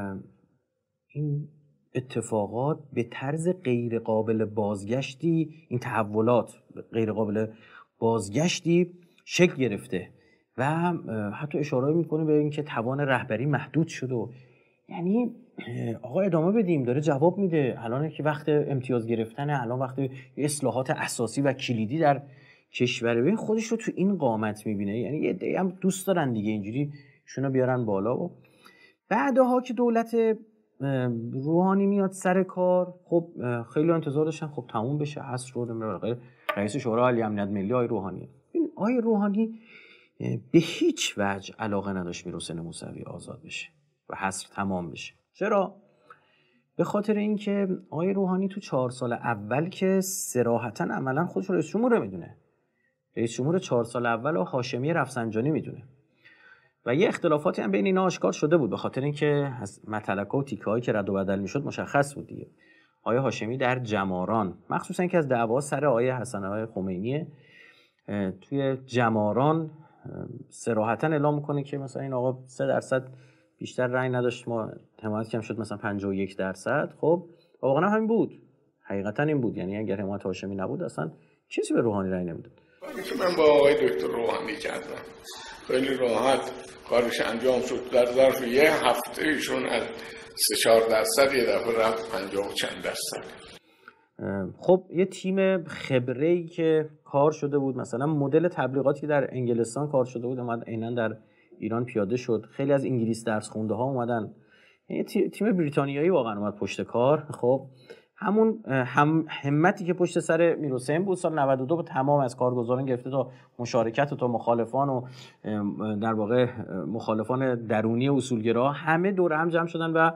این اتفاقات به طرز غیر قابل بازگشتی، این تحولات غیر قابل بازگشتی شکل گرفته و حتی اشاره میکنه به اینکه توان رهبری محدود شد. و یعنی آقا ادامه بدیم، داره جواب میده. الان که وقت امتیاز گرفتنه، الان وقت اصلاحات اساسی و کلیدی در کشور. ببین خودش رو تو این قامت میبینه، یعنی یه عده هم دوست دارن دیگه اینجوری شونو بیارن بالا. و بعدها که دولت روحانی میاد سر کار، خب خیلی انتظار داشتن خب تموم بشه عصر رو نمیره. رئیس شورای عالی امنیت ملی آقای روحانی، این آقای روحانی به هیچ وجه علاقه نداشت میرحسین موسوی آزاد بشه و حصر تمام بشه. چرا؟ به خاطر اینکه آقای روحانی تو چهار سال اول که صراحتاً عملاً خودش رئیس جمهور میدونه، رئیس جمهور چهار سال اول و هاشمی رفسنجانی میدونه و یه اختلافاتی هم بین اینا آشکار شده بود، به خاطر اینکه از متلک‌ها و تیکه‌هایی که رد و بدل میشد مشخص بود دیگه. آقای هاشمی در جماران، مخصوصا اینکه از دعوا سر آقای حسن آقای خمینی، توی جماران صراحتاً اعلام میکنه که مثلا این آقا سه درصد بیشتر رأی نداشت، ما حمایت کم شد مثلا پنجاه و یک درصد. خب واقعا همین بود، حقیقتا این بود. یعنی اگر حمایت هاشمی نبود اصلا کسی به روحانی رأی نمیداد. که من با آقای دکتر روحانی کردم خیلی راحت کارش انجام شد. در ظرف یه هفته ایشون از سه چهار درصد یه دفعه رفت پنجاه و چند درصد. خب یه تیم خبره‌ای که کار شده بود، مثلا مدل تبلیغاتی که در انگلستان کار شده بود اومد عیناً در ایران پیاده شد. خیلی از انگلیس درس خونده ها اومدن، یه تیم بریتانیایی واقعا اومد پشت کار. خب همون هم همتی که پشت سر میرحسین بود سال نود و دو با تمام از کارگزاران گرفته تا مشارکت و تا مخالفان و در واقع مخالفان درونی اصولگرا همه دور هم جمع شدن و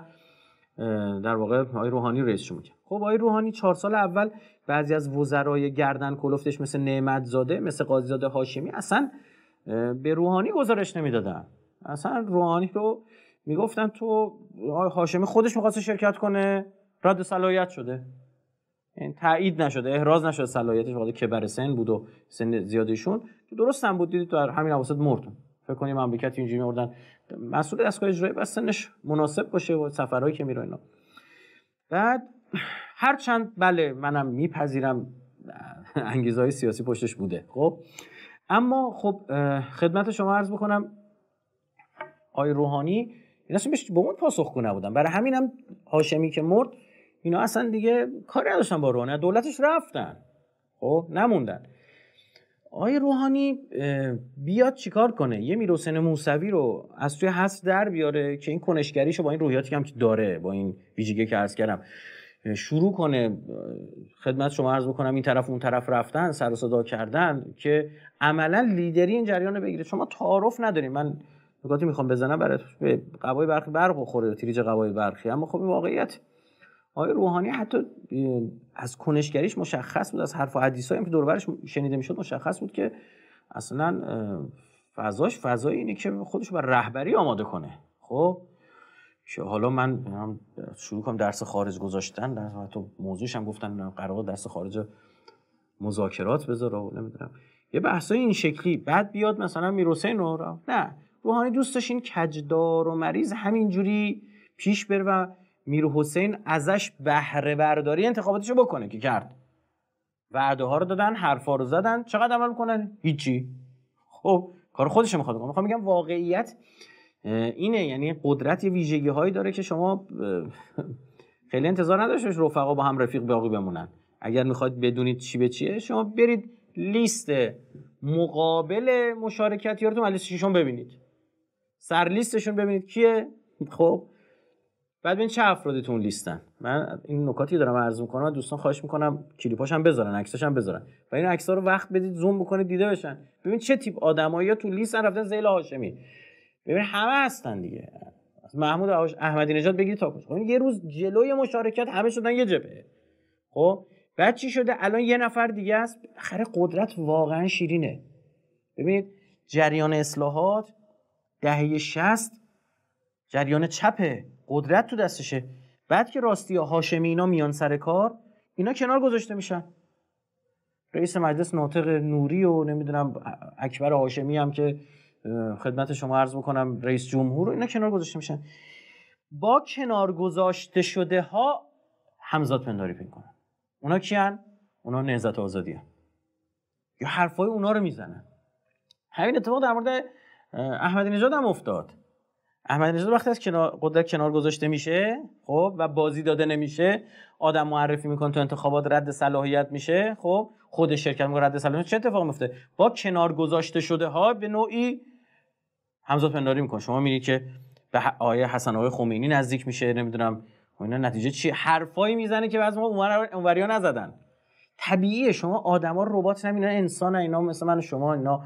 در واقع آقای روحانی رئیس جمهور کرد. خب آقای روحانی چهار سال اول بعضی از وزرای گردن کلفتش مثل نعمتزاده، مثل قاضیزاده هاشمی اصلا به روحانی گزارش نمیدادن. اصلا روحانی رو میگفتن تو هاشمی خودش می‌خواد شرکت کنه، رد صلاحیت شده، این تایید نشده، احراز نشده صلاحیتش، واقعا کبر سن بود و سن زیادشون درست هم بود. دیدید در همین اواسط مردن. فکر کنیم مملکت اینجوری مردن مسئول دستگاه اجرایی بس سنش مناسب باشه و سفرهایی که میره اینا. بعد هر چند بله منم میپذیرم انگیزهای سیاسی پشتش بوده، خب اما خب خدمت شما عرض بکنم آقای روحانی اینا اصلا بهش به اون پاسخگو نبودن. برای همینم هاشمی که مرد اینا اصلا دیگه کاری نداشتن با روحانی، دولتش رفتن، خب نموندن. آقای روحانی بیاد چیکار کنه؟ یه میرحسین موسوی رو از توی حذف در بیاره که این کنشگریشو با این روحیاتی هم که داره، با این ویژگی که عرض کردم شروع کنه. خدمت شما عرض بکنم این طرف اون طرف رفتن، سر و صدا کردن که عملا لیدری این جریان رو بگیره. شما تعارف نداریم، من نکاتی میخوام بزنم برای قوای برقی برق بخوره، تریج قوای برقی، اما خب این واقعیت. آقای روحانی حتی از کنشگریش مشخص بود، از حرف و حدیثایی که دور و برش شنیده میشد مشخص بود که اصلا فضاش فضای اینه که خودش بر رهبری آماده کنه. خب که حالا من شروع کنم درس خارج گذاشتن، در حتی موضوعش هم گفتن قرار درس خارج مذاکرات بذاره و نمیدونم یه بحثای این شکلی، بعد بیاد مثلا میرحسین رو نه روحانی دوست داشت این کجدار و مریض همینجوری پیش بره و میرحسین ازش بهره برداری انتخاباتشو بکنه که کرد. وعده ها رو دادن، حرفا رو زدن، چقدر عمل کنن؟ هیچی. خب کار خودش میخواد کنه. میخوام بگم واقعیت اینه، یعنی قدرت یه ویژگی هایی داره که شما خیلی انتظار نداشت رفقا با هم رفیق باقی بمونن. اگر میخواید بدونید چی به چیه شما برید لیست مقابل مشارکتیارتون لیست شیشون ببینید، سر لیستشون ببینید کیه. خب بعد ببین چه افرادی تو اون لیستن. من این نکاتی دارم عرض میکنم، دوستان خواهش میکنم کلیپاش هم بذارن، عکساش هم بذارن و این عکس‌ها رو وقت بدید زوم بکنید دیده بشن. ببین چه تیپ آدمایی تو لیستن رفتن ذیل هاشمی. ببین همه هستن دیگه، محمود احمدی نژاد بگید تا کجا. یه روز جلوی مشارکت همه شدن یه جبهه. خب بعد چی شده؟ الان یه نفر دیگه است. آخر قدرت واقعا شیرینه. ببینید جریان اصلاحات دهه شصت جریان چپه، قدرت تو دستشه. بعد که راستی هاشمی اینا میان سر کار، اینا کنار گذاشته میشن. رئیس مجلس ناطق نوری و نمیدونم اکبر هاشمی هم که خدمت شما عرض بکنم رئیس جمهور، اینا کنار گذاشته میشن. با کنار گذاشته شده ها همزاد پنداری میکنن. اونا کیان؟ اونا نهضت آزادی هن. یا حرفای اونا رو میزنن. همین اتفاق در مورد احمدی نژاد هم افتاد. احمدی نژاد وقتی از کنار قدرت کنار گذاشته میشه، خب و بازی داده نمیشه، آدم معرفی میکنه تو انتخابات رد صلاحیت میشه، خب خودش شرکت میکنه رد صلاحیت، چه اتفاقی میفته؟ با کنار گذاشته شده ها به نوعی همزاد پنداری میکنه. شما میبینید که به آیه حسن آقای خمینی نزدیک میشه، نمیدونم اینا نتیجه چی، حرفایی میزنه که بعضی ما اونوریا نزدن. طبیعیه، شما آدما ربات نمینا، انسان اینا مثل من شما، اینا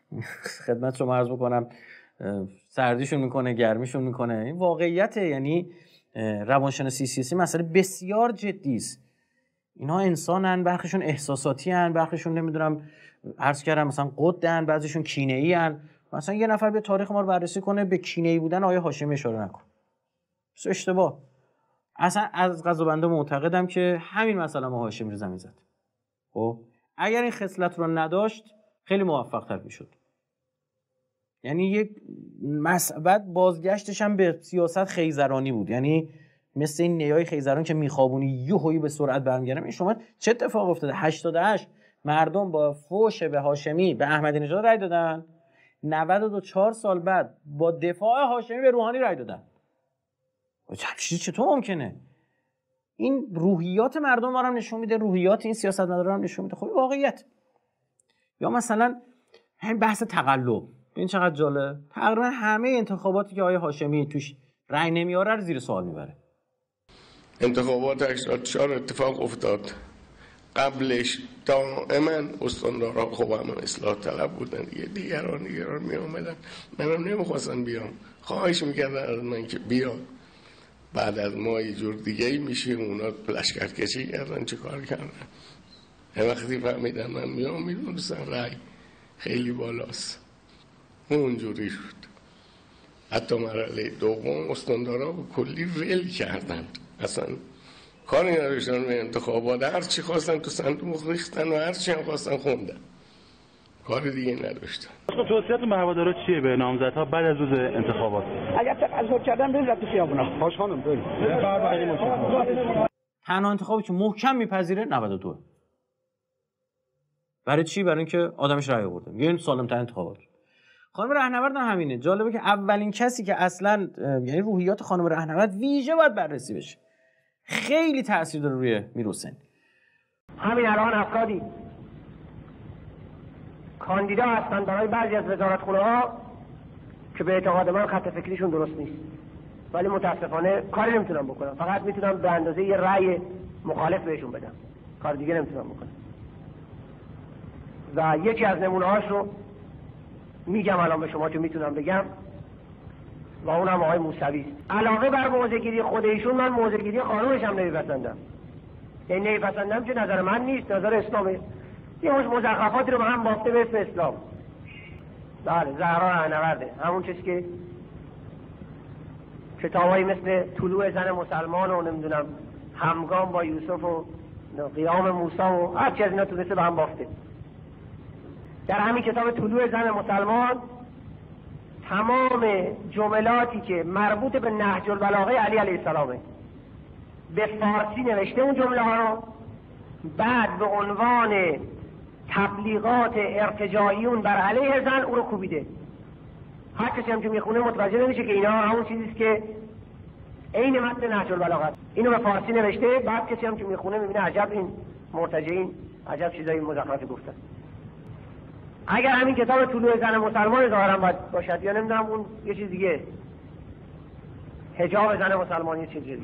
خدمت شما عرض بکنم سردیشون میکنه گرمیشون میکنه. این واقعیته. یعنی روانشناسی سیاسی مسئله بسیار جدی است. اینا انسانن، برخیشون احساساتی ان، برخیشون نمیدونم عرض کردم مثلا قدن، بعضیشون کینه‌ای ان. مثلا یه نفر به تاریخ ما رو بررسی کنه به کینه‌ای بودن آیه هاشمی اشاره نکنه. بس اشتباه. اصلا از قضا بنده معتقدم که همین مسئله ما هاشمی رو زمین زد. خب اگر این خصلت رو نداشت خیلی موفق‌تر میشد. یعنی یک مسئله بازگشتش هم به سیاست خیزرانی بود. یعنی مثل این نیای خیزران که میخوابونی یهویی به سرعت برمیگردن. این شما چه اتفاق افتاده؟ هشتاد و هشت مردم با فوش به هاشمی به احمدی نژاد رای دادن، نود و دو چهار سال بعد با دفاع هاشمی به روحانی رای دادن. چه چطور ممکنه؟ این روحیات مردم ما رو نشون میده، روحیات این سیاستمداران رو نشون میده. خب واقعیت. یا مثلا همین بحث تقلب، این چقدر جالب. تقریبا همه انتخاباتی که آقای هاشمی توش رأی نمیاره رو زیر سوال میبره. انتخابات هشتاد و چهار اتفاق افتاد. قبلش دائما استاندارها خب همه اصلاح طلب بودن دیگه، دیگران دیگران می آمدن، منم نمیخواستم بیام، خواهش میکردن از من که بیام. بعد از ما یه جور دیگه ای میشه، اونا لشکر کشی کردن، چه کار کردن. وقتی فهمیدن من میام میدونستن رای خیلی بالاست، اونجوری شد. حتی مرحله دوم استاندارها کلی ول کردن، اصلا کاری نداشتن به انتخابات، هر چی خواستن تو صندوق ریختن و هر چی هم خواستن خوندن، کاری دیگه نداشتن. توصیه‌تون به هوادارا چیه به نامزدها بعد از روز انتخابات؟ اگر تقاضا کردن برید تو خیابونا. خوش خانم برید. تنها انتخابی که محکم میپذیره نود و دو. برای چی؟ برای اینکه آدمش رأی آورده. میگن سالم ترین انتخابات. خانم رهنورد هم همینه. جالبه که اولین کسی که اصلا یعنی روحیات خانم رهنورد ویژه باید بررسی بشه. خیلی تاثیر داره روی میرحسین. همین الان افرادی کاندیدا هستن برای بعضی از وزارتخونه ها که به اعتقاد من خط فکریشون درست نیست، ولی متاسفانه کاری نمیتونم بکنم، فقط میتونم به اندازه یه رأی مخالف بهشون بدم، کار دیگه نمیتونم بکنم. و یکی از نمونه هاش رو میگم الان به شما، که میتونم بگم، و اونم آقای موسوی است. علاوه بر موضع‌گیری خود ایشون، من موضع‌گیری خانومش هم نمیپسندم. یعنی نمیپسندم که نظر من نیست، نظر اسلامه. یه مش مزخرفاتی رو به هم بافته به اسم اسلام. بله، زهرا رهنورده، همون چیزی که کتابایی مثل طلوع زن مسلمان و نمیدونم همگام با یوسف و قیام موسی و هر چیز اینا تونسته به هم بافته. در همین کتاب طلوع زن مسلمان تمام جملاتی که مربوط به نهج البلاغه علی علیه السلامه به فارسی نوشته اون جمله ها رو، بعد به عنوان تبلیغات ارتجاعیون بر علیه زن او رو کوبیده. هر کسی هم که میخونه متوجه نمیشه که اینا همون چیزیست که عین متن نهج البلاغه اینو به فارسی نوشته، بعد کسی هم که میخونه میبینه عجب این مرتجعین عجب چیزایی مزخرفی گفتن. اگر همین کتاب طلوع زن مسلمان ظاهرا باید باشد، یا نمیدونم اون یه چیز دیگه، حجاب زن مسلمان یه چیز دیگه،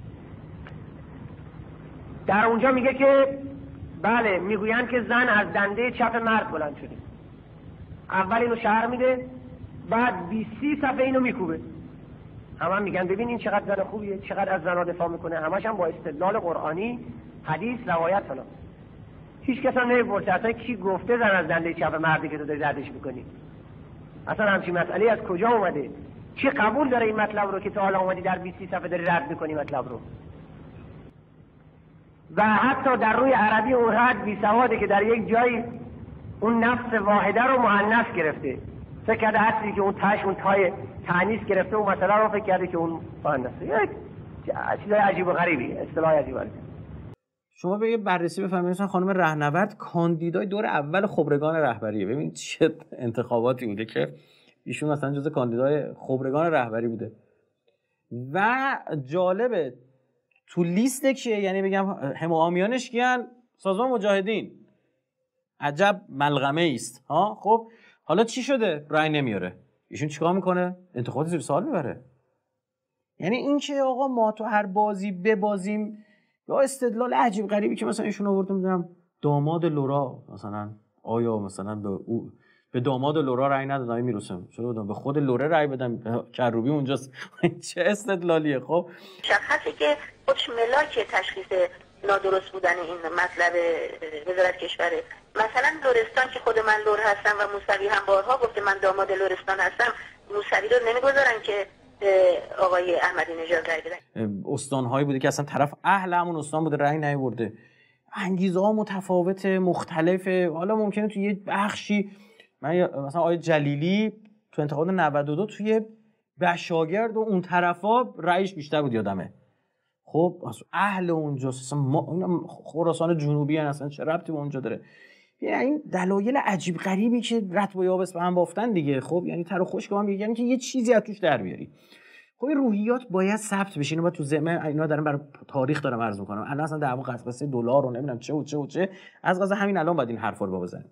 در اونجا میگه که بله میگویند که زن از دنده چپ مرد بلند شده. اول اینو شرح میده، بعد بیست سی صفحه اینو میکوبه. همه هم میگن ببین این چقدر زن خوبیه، چقدر از زنها دفاع میکنه، همش هم با استدلال قرآنی، حدیث، روایت فلان. هیچ کس هم نمیپرسه اصلا کی گفته زن از دنده چپ مردی که تو داری ردش میکنی. اصلا همچین مسئله از کجا اومده؟ کی قبول داره این مطلب رو که تو حالا اومدی در بیست صفحه داری رد میکنی مطلب رو؟ و حتی در روی عربی اون رد بی سواده که در یک جایی اون نفس واحده رو مؤنث گرفته، فکر کرده اصلی که اون تاش اون تای تانیث گرفته اون مسئله رو فکر کرده که اون مؤنثه. یک چیزای عجیب و غریبی، اصطلاح عجیب و غریبی. شما به یه بررسی بفهمید مثلا خانم رهنورد کاندیدای دور اول خبرگان رهبریه. ببین چه انتخاباتی بوده که ایشون مثلا جزء کاندیدای خبرگان رهبری بوده. و جالبه تو لیست کیه، یعنی بگم حمامیانش کیان؟ سازمان مجاهدین. عجب ملغمه است ها. خب حالا چی شده؟ رای نمیاره. ایشون چیکار میکنه؟ انتخابات زیر سوال میبره. یعنی این که آقا ما تو هر بازی ببازیم، یا استدلال عجیب غریبی که مثلا ایشون آورد میدونم داماد لورا مثلا، آیا مثلا به او به داماد لورا رای ندادن میرسم، چرا بدم به خود لوره رای بدم؟ کروبی اونجاست. چه استدلالیه؟ خب شخصی که خودش ملاک تشخیص نادرست بودن این مطلب وزارت کشوره. مثلا لرستان که خود من لور هستم و موسوی هم بارها گفته من داماد لرستان هستم، موسوی رو نمیگذارن که آقای احمدی نژاد رای بدن. استانهایی بوده که اصلا طرف اهل همون استان بوده رای نیاورده. انگیزه ها متفاوت مختلفه. حالا ممکنه تو یه بخشی من مثلا آقای جلیلی تو انتخابات نود و دو توی بشاگرد و اون طرفا رایش بیشتر بود یادمه. خب اهل اونجاست، اصلا ما خراسان جنوبی هستن، اصلا چه ربطی به اونجا داره؟ یعنی این دلایل عجیب غریبی که رطب و یابس به هم بافتن دیگه. خب یعنی تر و خشک با هم میگن که یه چیزی از توش در بیاری. خب این روحیات باید ثبت بشه. اینو باید تو ذهن اینا دارم برای تاریخ دارم عرض میکنم. الان اصلا دعوا قصه دلار رو نمیدونم چه و چه و چه، از قضا همین الان باید این حرفا رو بزنیم.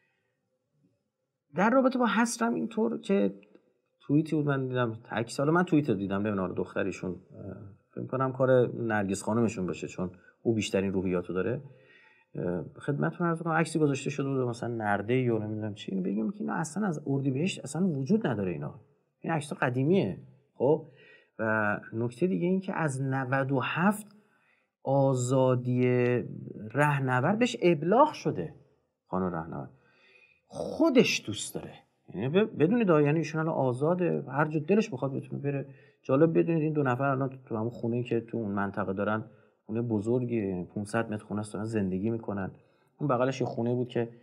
در رابطه با حسرم اینطور که توییتی بود من دیدم، عکس، حالا من توییت دیدم، ببینم دختریشون فکر کنم کار نرگس خانمشون باشه چون او بیشترین روحیاتو داره. خدمتتون عرض کنم عکسی گذاشته شده بود مثلا نرده یا نمیدونم چی، بگیم که اینا اصلا از اردیبهشت اصلا وجود نداره، اینا این عکس‌ها قدیمیه. خب و نکته دیگه این که از نود و هفت آزادی رهنورد بهش ابلاغ شده. خانم رهنورد خودش دوست داره، یعنی بدونید یعنی ایشون الان آزاده، هر جا دلش بخواد بتونه بره. جالب بدونید این دو نفر الان تو همون خونه‌ای که تو اون منطقه دارن، خونه بزرگی پانصد متر خونه است، دارن زندگی میکنن. اون بغلش یه خونه بود که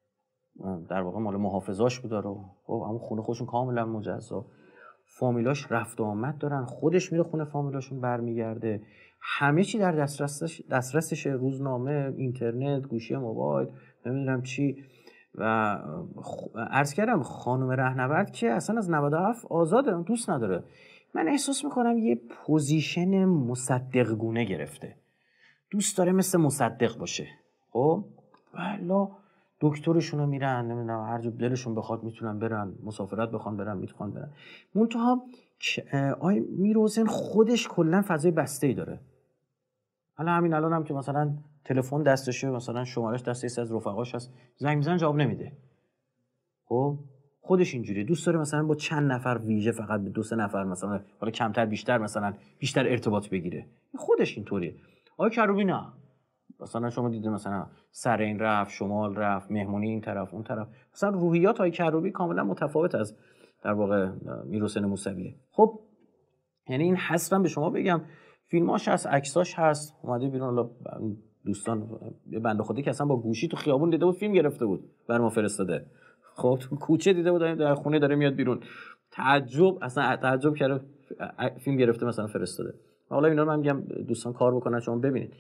در واقع مال محافظاش بود رو، خب همون خونه خودشون کاملا مجزا، فامیلاش رفت و آمد دارن، خودش میره خونه فامیلاشون برمیگرده، همه چی در دسترسش دسترسشه، روزنامه، اینترنت، گوشی موبایل، نمیدونم چی. و عرض کردم خانم رهنورد که اصلا از نود و هفت آزاده، دوست نداره. من احساس میکنم یه پوزیشن مصدق گونه گرفته، دوست داره مثل مصدق باشه. خب والا دکترشونو میرن، نمیدونم هر جا دلشون بخواد میتونن برن، مسافرت بخوان برن میتونن برن. منتها آی میرحسین خودش کلا فضای بسته‌ای داره. حالا همین الان هم که مثلا تلفن دستشه، مثلا شمارش دست یکی از رفقاش هست، زنگ میزنن جواب نمیده. خب خودش اینجوریه، دوست داره مثلا با چند نفر ویژه، فقط به دو سه نفر مثلا، حالا کمتر بیشتر مثلا بیشتر ارتباط بگیره. خودش اینطوریه. آقای کروبی نه، مثلا شما دیدید مثلا سرین رفت، شمال رفت، مهمونی این طرف اون طرف، مثلا روحیات آقای کروبی کاملا متفاوت از در واقع میرحسین موسویه. خب یعنی این حسرم به شما بگم، فیلماش هست، عکساش هست، اومده بیرون. حالا دوستان بنده خودی که اصلا با گوشی تو خیابون دیده بود، فیلم گرفته بود بر ما فرستاده. خب تو کوچه دیده بود، در خونه داره میاد بیرون، تعجب اصلا تعجب کرده فیلم گرفته مثلا فرستاده. حالا اینا رو من میگم دوستان کار بکنن شما ببینید.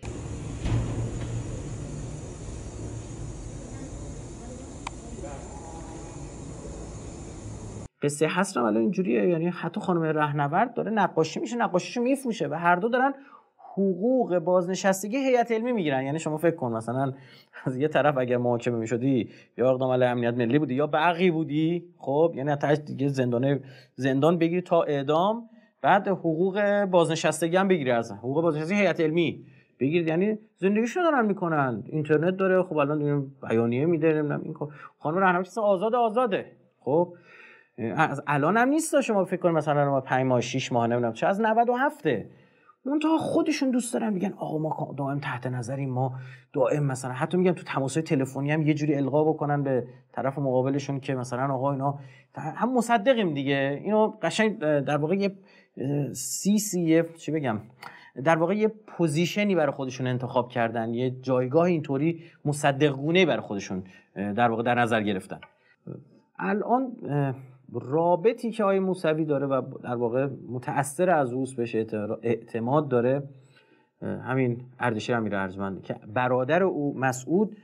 قصه حسرم الان اینجوریه، یعنی حتی خانم رهنورد داره نقاشی میشه، نقاشیشو میفروشه و هر دو دارن حقوق بازنشستگی هیئت علمی میگیرن. یعنی شما فکر کن مثلا از یه طرف اگر محاکمه میشدی یا اقدام علیه امنیت ملی بودی یا بقی بودی، خب یعنی حتی دیگه زندان زندان بگیری تا اعدام، بعد حقوق بازنشستگی هم بگیری، از حقوق بازنشستگی هیئت علمی بگیرید، یعنی زندگیشون دارن میکنن. اینترنت داره، خب الان این بیانیه میده، نمیدونم این کار. خانم رهنورد آزاد آزاده. خب از الان هم نیست، شما فکر کنید مثلا ما پنج ماه شش ماه نمیدونم چه، از نود و هفت منتها خودشون دوست دارن میگن آقا ما دائم تحت نظریم، ما دائم مثلا حتی میگن تو تماس‌های تلفنی هم یه جوری القا بکنن به طرف مقابلشون که مثلا آقا اینا هم مصدقیم دیگه. اینو قشنگ در واقع یه سی سی چی بگم، در واقع یه پوزیشنی برای خودشون انتخاب کردن، یه جایگاه اینطوری مصدقگونه برای خودشون در واقع در نظر گرفتن. الان رابطی که آقای موسوی داره و در واقع متأثر از اوست، بهش اعتماد داره، همین اردشیر امیر ارجمند که برادر او مسعود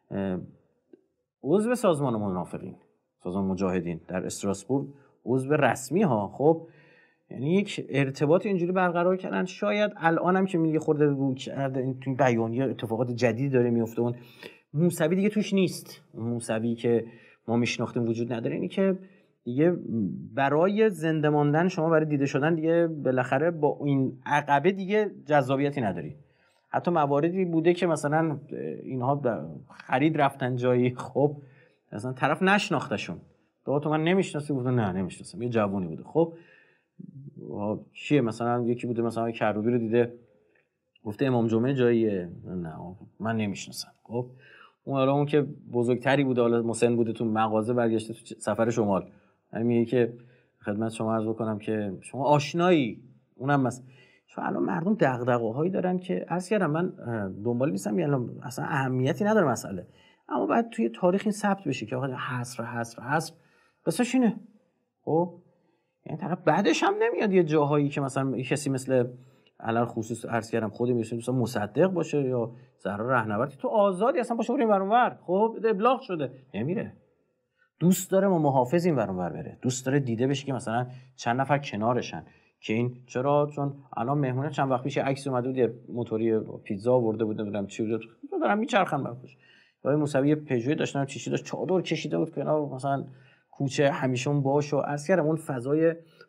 عضو سازمان منافقین، سازمان مجاهدین در استراسبورگ عضو رسمی ها. خب یعنی یک ارتباط اینجوری برقرار کردن. شاید الان هم که میگه خورده رو کرده این بیانیه اتفاقات جدیدی داره میفته، اون موسوی دیگه توش نیست، موسوی که ما میشناختیم وجود نداره. اینی که دیگه برای زنده ماندن شما، برای دیده شدن دیگه بالاخره با این عقبه دیگه جذابیتی نداری. حتی مواردی بوده که مثلا اینها خرید رفتن جایی، خب مثلا طرف نشناختشون، تو تو من نمیشناسی، بوده نه نمیشناسم، یه جوونی بوده. خب چیه مثلا یکی بوده مثلا کروبی رو دیده گفته امام جمعه جاییه، نه من نمیشناسم. خب اون حالا اون که بزرگتری بوده، حالا مسن بوده، تو مغازه برگشته تو سفر شمال، میگه که خدمت شما عرض بکنم که شما آشنایی، اونم مثلا چون الان مردم دغدغه‌هایی دارن که عرض کردم من دنبال نیستم، یعنی اصلا اهمیتی نداره مسئله، اما باید توی تاریخ این ثبت بشه که آقا حصر حصر حصر قصه‌ش اینه. خب یعنی طرف بعدش هم نمیاد یه جاهایی که مثلا کسی مثل علل خصوص عرض کردم خودی میشه دوست مصدق باشه یا زهرا رهنورد، تو آزادی اصلا باشه بریم اونور، خب ابلاغ شده نمیره، دوست داره ما محافظ این ور اونور بره، دوست داره دیده بشه که مثلا چند نفر کنارشن. که این چرا؟ چون الان مهمونه چند وقت پیش عکس اومده بود، یه موتوری پیتزا آورده بود، نمیدونم چی بود، دارن میچرخن براش. آقای موسوی پژو داشتن، چیشی داشت، چادر کشیده بود کنار مثلا کوچه، همیشه اون باش و عرض کردم اون فضای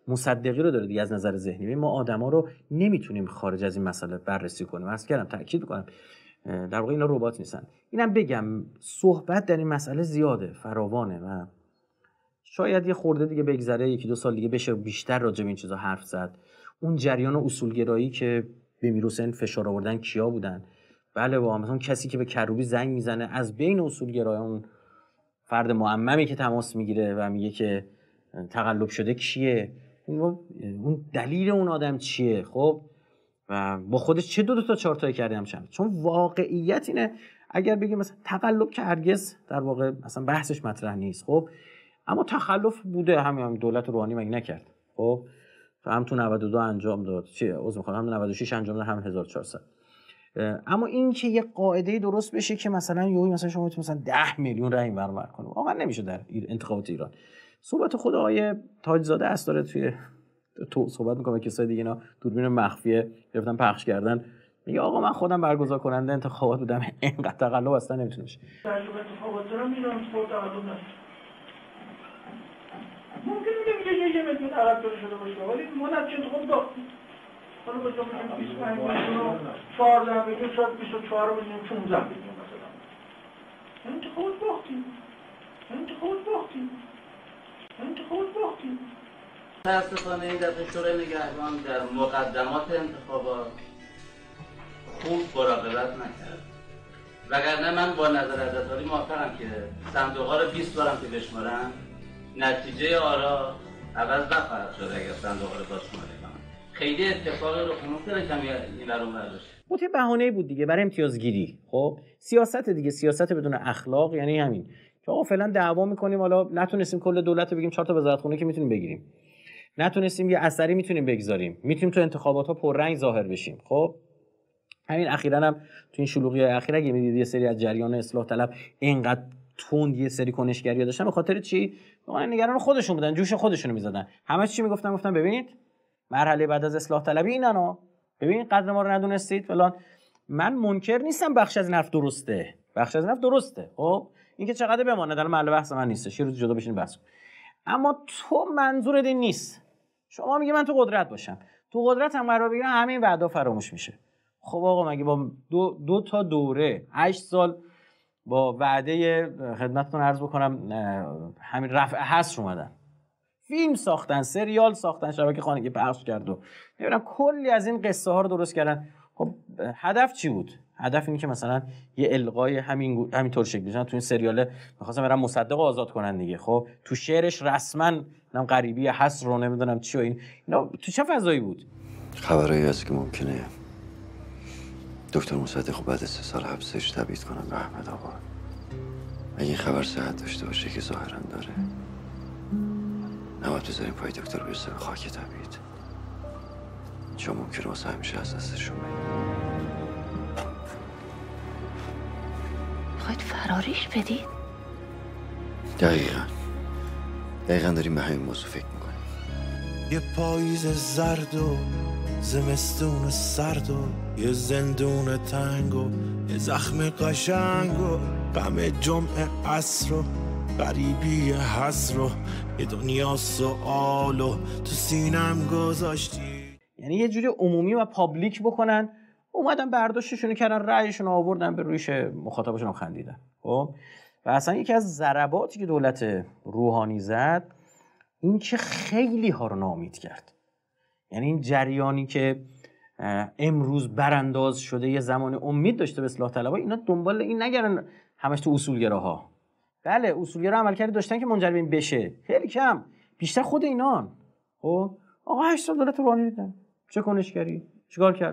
مصدقی رو داره دیگه از نظر ذهنی. ما آدما رو نمیتونیم خارج از این مسئله بررسی کنیم. عرض کردم تاکید می‌کنم در واقع اینا ربات نیستن. اینم بگم صحبت در این مسئله زیاده، فراوانه و شاید یه خورده دیگه بگذره، یکی دو سال دیگه بشه بیشتر راجع به این چیزا حرف زد. اون جریان اصولگرایی که به میرحسین فشار آوردن کیا بودن؟ بله واقعا مثلا کسی که به کروبی زنگ میزنه از بین اصولگرایان، فرد معممی که تماس میگیره و میگه که تقلب شده کیه؟ اون دلیل اون آدم چیه؟ خب و با خودش چه دو, دو تا چهار تایی کرده همچنان. چون واقعیت اینه اگر بگیم مثلا تقلب که هرگز در واقع مثلا بحثش مطرح نیست، خب اما تخلف بوده. همین هم دولت روحانی مگه نکرد؟ خب هم تو نود و دو انجام داد، چی عذر میخوام هم نود و شش انجام داد، هم هزار و چهارصد. اما این که یه قاعده درست بشه که مثلا یوی مثلا شما مثلا ده میلیون رای برابر کنه، واقعا نمیشه در انتخابات ایران. صحبت خود آقای تاجزاده است داره توی تو صحبت میکنه کسای دیگه اینا دوربین مخفیه گرفتن پخش کردن، میگه آقا من خودم برگزار کننده انتخابات بودم، اینقدر تقلب اصلا نمیتونه شه. تجربه انتخابات دارم میدونم تو تقلب نشه. ممکنه میگه یه یه میلیون عقب شده باشه ولی ما نتیجه انتخاب داشتیم. حالا بذار بگیم بیست و پنج میلیون و چهارده میلیون شاید بیست و چهار میلیون پانزده میلیون مثلا. انتخابات باختیم. انتخابات باختیم. انتخابات باختیم. متاسفانه این دفعه شورای نگهبان در مقدمات انتخابات خوب مراقبت نکرد. وگرنه من با نظر حضرت عالی موافقم که صندوق‌ها رو بیست بارم که بشمارن نتیجه آرا عوض نخواهد شد اگر صندوق‌ها رو بشماری کنن. خیلی اتفاقی رو ممکنه کمی این برون برداشت. مت بهانه‌ای بود دیگه برای امتیازگیری. خب سیاست دیگه، سیاست بدون اخلاق یعنی همین که آقا فعلا دعوا می‌کنیم، حالا نتونستیم کل دولت رو بگیم چهار تا وزارتخونه که میتونیم بگیریم. نتونستیم یه اثری میتونیم بگذاریم، میتونیم تو انتخابات‌ها پررنگ ظاهر بشیم. خب همین اخیراً هم تو این شلوغی اخیر اگه میدید یه سری از جریان اصلاح طلب اینقدر تند یه سری کنشگری داشتن، به خاطر چی؟ واقعا نگران خودشون بودن، جوش خودشونو میزدن. همه چی میگفتن گفتن ببینید مرحله بعد از اصلاح طلبی اینانا، ببین قدر ما رو ندونستید فلان. من منکر نیستم بخش از نفت درسته، بخش از نفت درسته. خب این که چقدر بمانه در محل بحث من نیستش، یه روز جدا بشین بحث. اما تو منظورت این نیست. شما میگی من تو قدرت باشم، تو قدرت هم قرار بگیرم همین وعده فراموش میشه. خب آقا مگه با دو, دو تا دوره هشت سال با وعده خدمتتون عرض بکنم همین رفع حصر اومدن، فیلم ساختن، سریال ساختن، شبکه خانگی پخش کرد و نمیدونم کلی از این قصه ها رو درست کردن. خب هدف چی بود؟ هدف اینه که مثلا یه القای همین همینطور شکل بشه. تو این سریاله می‌خواستم برام مصدق آزاد کنن دیگه. خب تو شعرش رسما نم غریبی حصر رو نمیدونم چی و این اینا تو چه فضایی بود؟ خبرایی هست که ممکنه دکتر مصدق بعد از سه سال حبسش تبعید کنن به احمد آباد. اگه این خبر صحت داشته باشه که ظاهرا داره، نباید بذاریم پای دکتر برسه به خاک تبعید، چون ممکنه واسه همیشه از دستشون بگیریم. میخواید فراریش بدید؟ دقیقا دقیقا داریم به همین موضوع فکر میکنیم. یه پاییز زرد و زمستون سرد و یه زندون تنگ و یه زخم قشنگ و غم جمعه عصر و غریبی حسر و یه دنیا سوال و تو سینم گذاشتی. یعنی یه جوری عمومی و پابلیک بکنن، اومدن برداشتشون کردن، رأیشون آوردن به رویش مخاطبشون هم خندیدن. خب و اصلا یکی از ضرباتی که دولت روحانی زد این که خیلی ها رو ناامید کرد. یعنی این جریانی که امروز برانداز شده یه زمان امید داشته به اصلاح طلبها، اینا دنبال این نگردن همش تو اصولگراها. بله اصولگرا عملکردی داشتن که منجر به این بشه، خیلی کم، بیشتر خود اینان. خب آقا هشت سال دولت روحانی دیدن، چه کنشگری چیکار کرد؟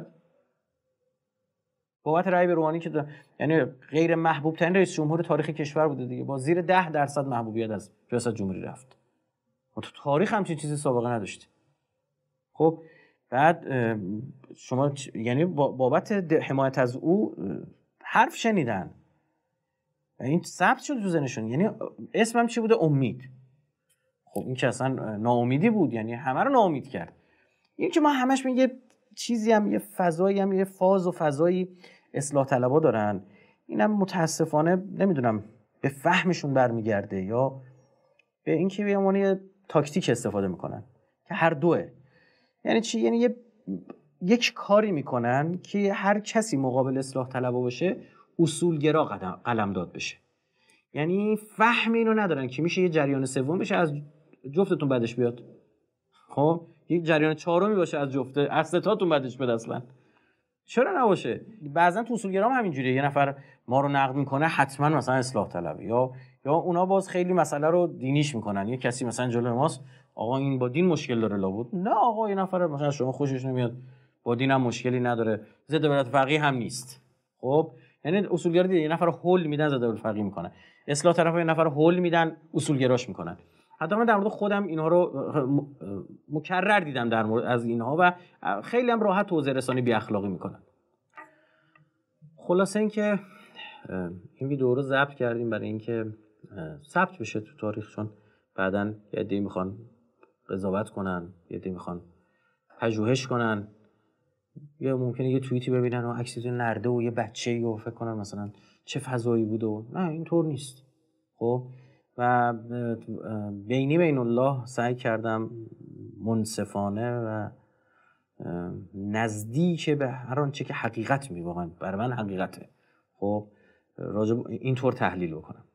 بابت رأی به روحانی که دا... یعنی غیر محبوب ترین رئیس جمهور تاریخ کشور بوده دیگه، با زیر ده درصد محبوبیت از ریاست جمهوری رفت. ما تو تاریخ همچین چیزی سابقه نداشتیم. خب بعد شما یعنی بابت حمایت از او حرف شنیدن، این ثبت شد تو ذهنشون. یعنی اسمم چی بوده؟ امید. خب این که اصلا ناامیدی بود، یعنی همه رو ناامید کرد. این که ما همش میگه چیزی هم یه فضایی هم یه فاز و فضایی اصلاح طلبها دارن، اینم متاسفانه نمیدونم به فهمشون برمیگرده یا به اینکه به عنوان تاکتیک استفاده میکنن. که هر دوه. یعنی چی؟ یعنی یه یک کاری میکنن که هر کسی مقابل اصلاح طلبا باشه اصولگرا قلمداد بشه. یعنی فهم اینو ندارن که میشه یه جریان سوم بشه از جفتتون بعدش بیاد، خب یک جریان چهارمی باشه از جفته از ستاتون بعدش بیاد. اصلا چرا نباشه؟ بعضن تو اصولگرا هم همینجوریه، یه نفر ما رو نقد میکنه حتما مثلا اصلاح طلبه، یا یا اونا باز خیلی مسئله رو دینیش میکنن. یه کسی مثلا جلوی ماست، آقا این با دین مشکل داره لابد. نه آقا، یه نفر مثلا شما خوشش نمیاد با دین هم مشکلی نداره، ضد ولایت فقیه هم نیست. خب یعنی اصولگرا یه نفر هول میدن ضد ولایت فقیه میکنن، اصلاح طلبها یه نفر هول میدن اصولگراش میکنن. حتی من در مورد خودم اینها رو مکرر دیدم در مورد از اینها و خیلی هم راحت توضیح رسانی بی اخلاقی میکنن. خلاصه اینکه این ویدیو رو ضبط کردیم برای اینکه ثبت بشه تو تاریخ، چون بعداً یه عده‌ای میخوان قضاوت کنن، یه عده‌ای میخوان پژوهش کنن، یا ممکنه یه توییتی ببینن و عکسی نرده و یه بچه‌ای و فکر کنن مثلا چه فضایی بوده و نه، اینطور نیست. خب و بینی بین الله سعی کردم منصفانه و نزدیک به هر آنچه که حقیقت می واقعا برای من حقیقته، خب راجع اینطور تحلیل بکنم.